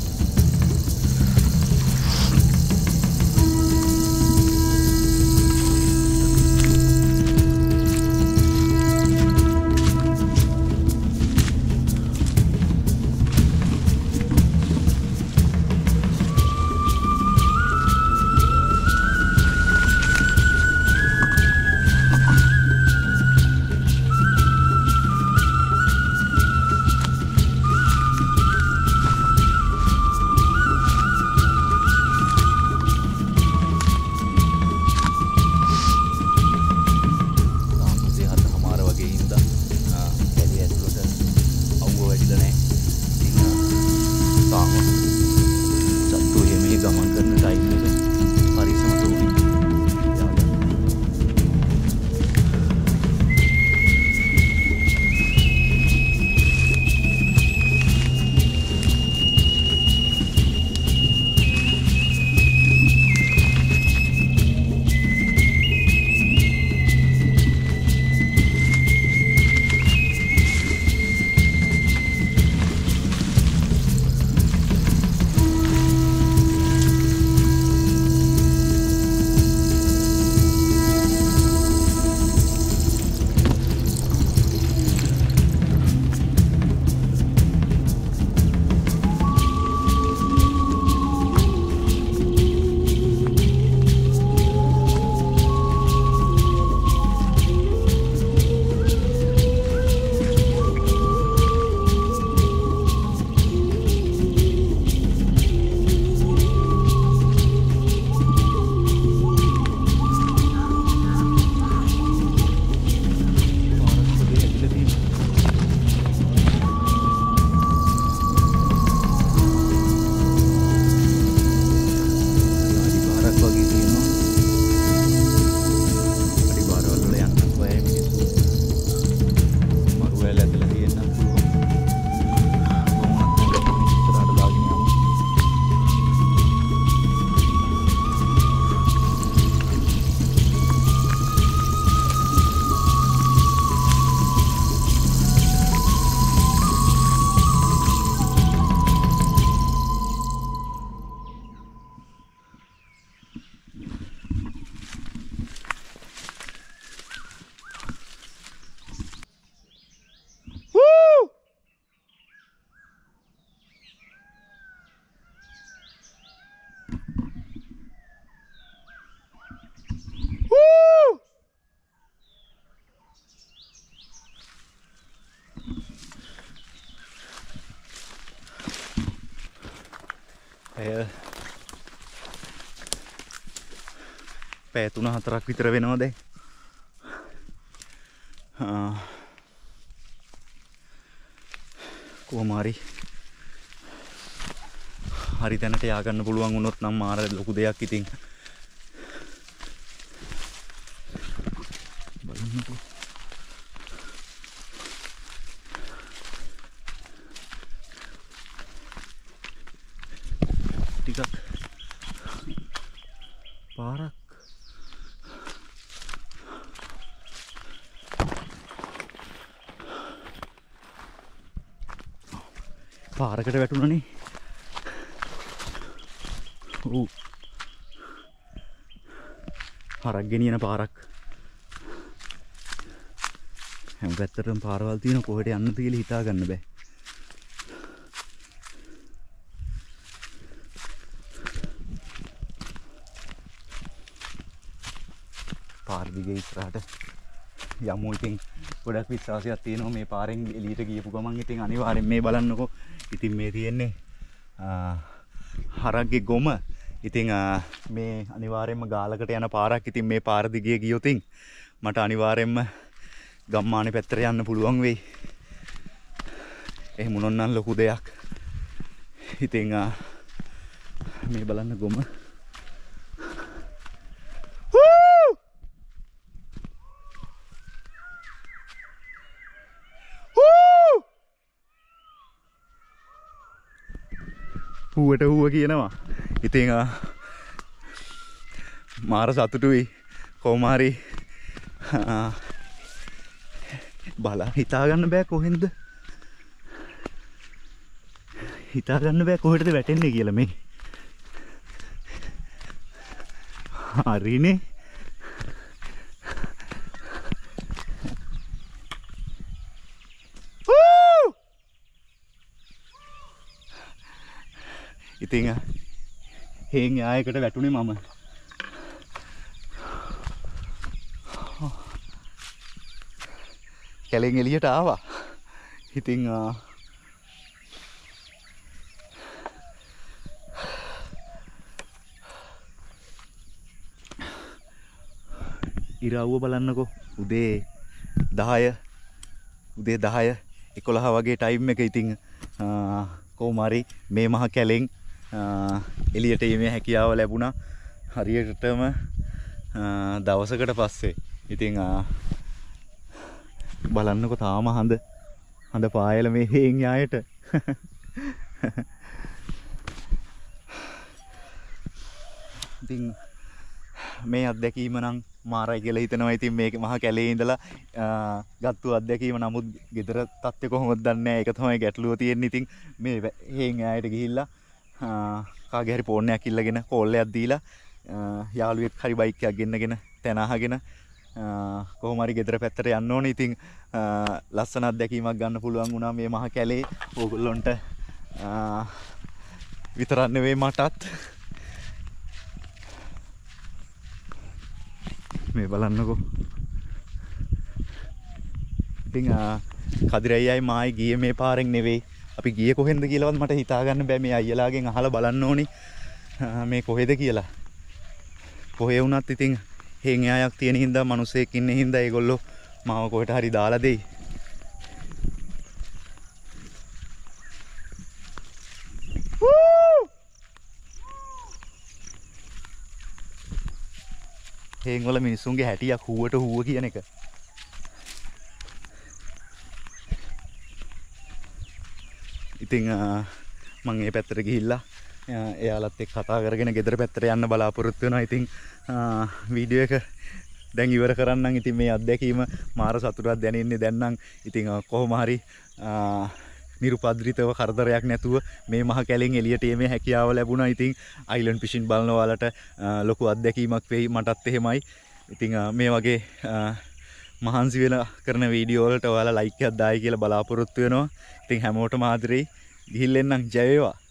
පැය 3-4ක් විතර වෙනවා දැන්. කොහොම හරි තැනට යා ගන්න පුළුවන් වුණොත් නම් මාර ලොකු දෙයක්. ඉතින් බලන්නකෝ ටිකක් පාරක් පාරකට වැටුණනේ. හරක් ගෙනියන පාරක්. හැම පැත්තටම පාරවල් තියෙන කොහෙට යන්නද කියලා හිතා ගන්න බෑ. පාර දිගේ ඉස්සරහට යමු. ඉතින් ගොඩක් විශ්වාසයක් තියෙනවා මේ පාරෙන් එළියට ගියපු ගමන්. ඉතින් අනිවාර්යෙන් මේ බලන්නකෝ. ඉතින් මේ තියෙන්නේ හරක්ගේ ගොම. ඉතින් මේ අනිවාර්යයෙන්ම ගාලකට යන පාරක්. ඉතින් මේ පාර දිගේ ගියොත් මට අනිවාර්යයෙන්ම ගම්මානේ පැත්තට යන්න පුළුවන් වෙයි. එහෙම මොනොන්නම් ලොකු දෙයක්. ඉතින් මේ බලන්න ගොම. හුවට හුව කියනවා. ඉතින් මාර සතුටුයි. කොහොම හරි බලා හිතා ගන්න බෑ කොහෙන්ද? හිතා ගන්න බෑ කොහෙටද වැටෙන්නේ කියලා මේ. හරිනේ. ඉතින් හේන් යායකට වැටුනේ මම. කැලෙන් එළියට ආවා. ඉතින් ඉරවුව බලන්නකෝ. උදේ 10 11 වගේ ටයිම් එක. ඉතින් කොහොම හරි මේ මහ කැලෙන් එළියට යීමේ හැකියාව ලැබුණා. හරියටම දවසකට පස්සේ. ඉතින් බලන්නකෝ තාම හඳ පායල මේ හේන් යායට. ඉතින් මේ අත්දැකීම නම් මාරයි කියලා හිතනවා. ඉතින් මේක මහා කැලේ ඉඳලා ගත්තු අත්දැකීම. නමුත් ගෙදර තත්ත්වය කොහොමද දන්නේ නැහැ. ඒක තමයි ගැටලුව තියෙන්නේ. ඉතින් මේ හේන් යායට ගිහිල්ලා කාගේ හරි ෆෝන් එකක් ඉල්ලගෙන කෝල් එකක් දීලා යාළුවෙක් හරි බයික් එකක් ගෙන්නගෙන තැන අහගෙන කොහොම හරි ගෙදර පැත්තට යන්න ඕනේ. ඉතින් ලස්සන අත්දැකීමක් ගන්න පුළුවන් වුණා මේ මහ කැලේ. ඕගොල්ලොන්ට විතරක් නෙවෙයි මටත්. මේ බලන්නකෝ. ඉතින් කදිරයි මායි ගියේ මේ පාරෙන් නෙවෙයි. අපි ගියේ කොහෙන්ද කියලාවත් මට හිතා ගන්න බෑ. මේ අයියලාගෙන් අහලා බලන්න ඕනි මේ කොහෙද කියලා. කොහේ වුණත් ඉතින් හේන් යායක් තියෙන හින්දා මිනිස්සෙක් ඉන්නේ හින්දා ඒගොල්ලෝ මාව කොහෙට හරි දාලා දෙයි. හේන් වල මිනිස්සුන්ගේ හැටියක් හුවට හුව කියන එක. ඉතින් මම මේ පැත්තට ගිහිල්ලා එයාලත් එක්ක කතා කරගෙන ගෙදර පැත්තට යන්න බලාපොරොත්තු වෙනවා. ඉතින් වීඩියෝ එක දැන් ඉවර කරන්නම්. ඉතින් මේ අත්දැකීම මාර සතුටක් දැනෙන්නේ දැන් නම්. ඉතින් කොහොම හරි නිරුපද්‍රිතව කරදරයක් නැතුව මේ මහ කැලෙන් එළියට යීමේ හැකියාව ලැබුණා. ඉතින් අයිලන්ඩ් ෆිෂින් බලන ඔයාලට ලොකු අත්දැකීමක් වෙයි. මටත් එහෙමයි. ඉතින් මේ වගේ මහන්සි වෙලා කරන වීඩියෝ වලට ඔයාලා ලයික් එකක් දායි කියලා බලාපොරොත්තු වෙනවා. ඉතින් හැමෝටම ආදරෙයි. ගිහින් එන්නම්. ජය වේවා.